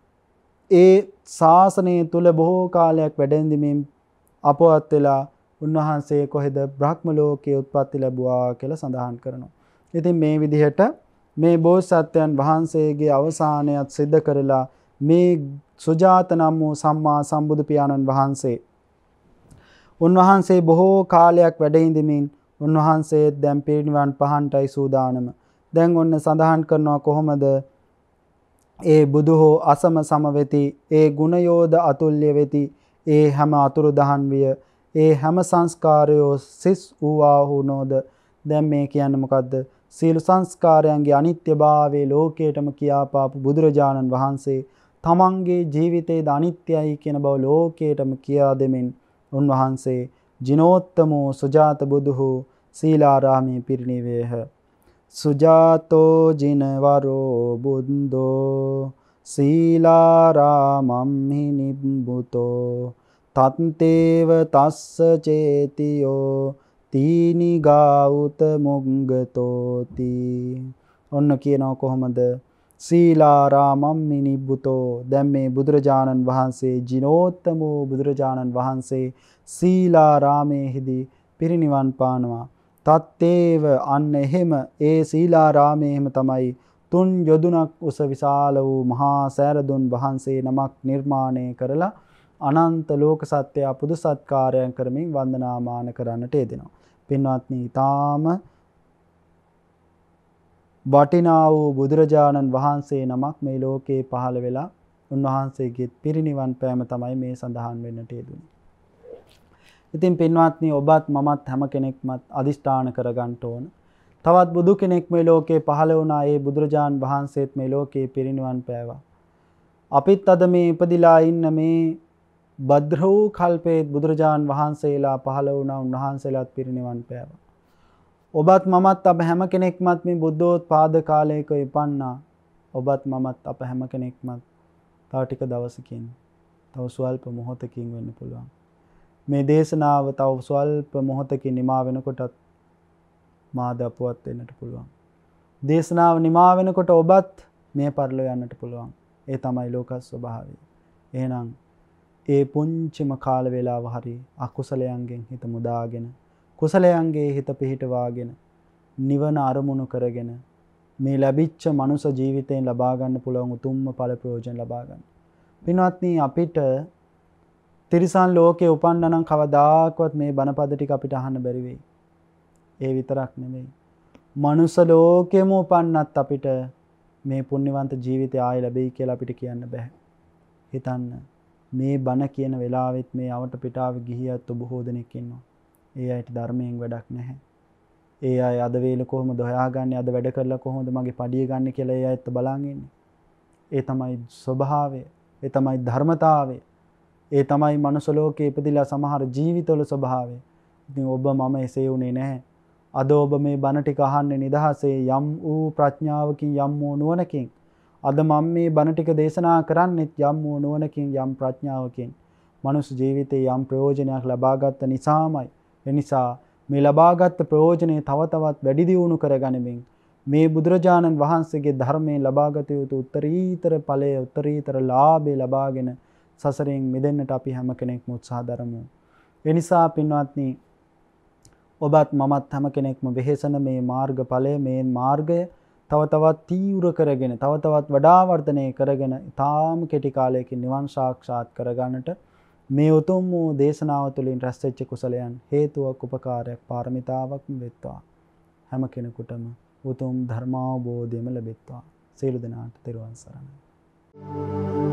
ඒ ශාසනය තුල බොහෝ කාලයක් වැඩෙන්දිමින් අපවත් වෙලා උන්වහන්සේ කොහෙද බ්‍රහ්ම ලෝකයේ උත්පත්ති ලැබුවා කියලා සඳහන් කරනවා. ඉතින් මේ විදිහට මේ බෝසත්යන් වහන්සේගේ අවසානයත් සිද්ධ කරලා මේ සුජාත නම් වූ සම්මා සම්බුදු පියාණන් වහන්සේ උන්වහන්සේ බොහෝ කාලයක් වැඩ ඉඳමින් උන්වහන්සේ දැන් පිරිනිවන් පහන්ටයි සූදානම. දැන් ඔන්න සඳහන් කරනවා කොහොමද ඒ බුදු හෝ අසම සම වෙති, ඒ ගුණයෝද අතුල්‍ය වෙති, ඒ හැම අතුරු දහන් විය, ඒ හැම සංස්කාරයෝ සිස් වූවා හුනෝද. දැන් මේ කියන්නේ මොකද්ද? සීල සංස්කාරයන්ගේ අනිත්‍යභාවයේ ලෝකයටම කියාපාපු බුදුරජාණන් වහන්සේ තමන්ගේ ජීවිතයේ අනිත්‍යයි කියන බව ලෝකයටම කියා දෙමින් උන්වහන්සේ ජිනෝත්තමෝ සුජාත බුදුහු සීලාරාමේ පිරිනිවේහ. සුජාතෝ ජිනවරෝ බුද්දෝ සීලාරාමම්හි නිබ්බුතෝ තත්තේව තස්ස චේතියෝ තීනි ගාඋත මුග්ගතෝති. ඔන්න කියනවා කොහොමද? සීලාරාමම්හි නිබ්බුතෝ. දැන් මේ බුදුරජාණන් වහන්සේ ජිනෝත්තමෝ බුදුරජාණන් වහන්සේ සීලාරාමේහිදී පිරිනිවන් පානවා. තත්තේව අන්න එහෙම ඒ සීලාරාමේහිම තමයි තුන් යොදුනක් උස විශාල වූ මහා සෑරදුන් වහන්සේ නමක් නිර්මාණය කරලා අනන්ත ලෝක සත්‍ය පුදු සත්කාරයන් කරමින් වන්දනාමාන කරන්නට යෙදෙනවා. පින්වත්නි, ඊටාම වටිනා වූ බුදුරජාණන් වහන්සේ නමක් මේ ලෝකේ පහළ වෙලා උන්වහන්සේගේ පිරිනිවන් පෑම තමයි මේ සඳහන් වෙන්නට යෙදුනේ. ඉතින් පින්වත්නි, ඔබත් මමත් හැම කෙනෙක්මත් අදිෂ්ඨාන කරගන්න ඕන. තවත් බුදු කෙනෙක් මේ ලෝකේ පහළ වුණා. ඒ බුදුරජාණන් වහන්සේත් මේ ලෝකේ පිරිනිවන් පෑවා. අපිත් අද මේ ඉපදිලා ඉන්න මේ භද්‍ර වූ කල්පේ බුදුරජාණන් වහන්සේලා පහළ වුණා. උන්වහන්සේලාත් පිරිනිවන් පෑවා. ඔබත් මමත් අප හැම කෙනෙක්මත් මේ බුද්ධෝත්පාද කාලයක ඉපන්නා. ඔබත් මමත් අප හැම කෙනෙක්මත් තව ටික දවසකින්, තව ස්වල්ප මොහොතකින් වෙන්න පුළුවන්. මේ දේශනාව තව ස්වල්ප මොහොතකින් නිමා වෙනකොටත් මාද අපවත් වෙන්නට පුළුවන්. දේශනාව නිමා වෙනකොට ඔබත් මේ පරිලෝ යන්නට පුළුවන්. ඒ තමයි ලෝක ස්වභාවය. එහෙනම් ඒ පුංචිම කාල වේලාව හරි අකුසලයන්ගෙන් හිත මුදාගෙන, කුසලයන්ගේ හිත පිහිටවාගෙන, නිවන අරමුණු කරගෙන මේ ලැබිච්ච මනුෂ්‍ය ජීවිතයෙන් ලබා ගන්න පුළුවන් උතුම්ම ඵල ප්‍රයෝජන ලබා ගන්න. පින්වත්නි, අපිට තිරිසන් ලෝකේ උපන්නා නම් කවදාකවත් මේ බණපද ටික අපිට අහන්න බැරි වෙයි. ඒ විතරක් නෙමෙයි, මනුෂ්‍ය ලෝකෙම උපන්නත් අපිට මේ පුණ්‍යවන්ත ජීවිතය ආයෙ ලැබෙයි කියලා අපිට කියන්න බෑ. හිතන්න, මේ බණ කියන වෙලාවෙත් මේ අවට පිටාවේ ගිහියත් බොහෝ දෙනෙක් ඉන්නවා. ඒ අයට ධර්මයෙන් වැඩක් නැහැ. ඒ අය අද වේල කොහොමද හොයාගන්නේ, අද වැඩ කරලා කොහොමද මගේ පඩිය ගන්න කියලා ඒ අයත් බලන් ඉන්නේ. ඒ තමයි ස්වභාවය. ඒ තමයි ධර්මතාවය. ඒ තමයි මනුස්ස ලෝකයේ ඉපදිලා සමහර ජීවිතවල ස්වභාවය. ඉතින් ඔබ මම එසේ උනේ නැහැ. අද ඔබ මේ බණ ටික අහන්නේ නිදහසේ යම් වූ ප්‍රඥාවකින් යම් වූ නුවණකින්. අද මම මේ බණ ටික දේශනා කරන්නේ යම් වූ නුවණකින් යම් ප්‍රඥාවකින්. මනුස්ස ජීවිතේ යම් ප්‍රයෝජනයක් ලබාගත් නිසාමයි. ඒ නිසා මේ ලබාගත් ප්‍රයෝජනේ තව තවත් වැඩි දියුණු කරගනිමින් මේ බුදුරජාණන් වහන්සේගේ ධර්මයෙන් ලබාගත යුතු උත්තරීතර ඵලය උත්තරීතර ලාභය ලබාගෙන සසරෙන් මිදෙන්නට අපි හැම කෙනෙක්ම උත්සාහ දරමු. ඒ නිසා පින්වත්නි ඔබත් මමත් හැම කෙනෙක්ම වෙහෙසන මේ මාර්ගඵලය මේ මාර්ගය තව තවත් තීව්‍ර කරගෙන තව තවත් වඩා වර්ධනය කරගෙන ඊටාම කෙටි කාලයකින් නිවන් සාක්ෂාත් කරගන්නට මේ උතුම් වූ දේශනාව තුළින් රැස් වෙච්ච කුසලයන් හේතුවක් උපකාරයක් පාරමිතාවක්ම වෙත්වා. හැම කෙනෙකුටම උතුම් ධර්මාවබෝධයම ලැබෙත්වා. සියලු දෙනාට තෙරුවන් සරණයි.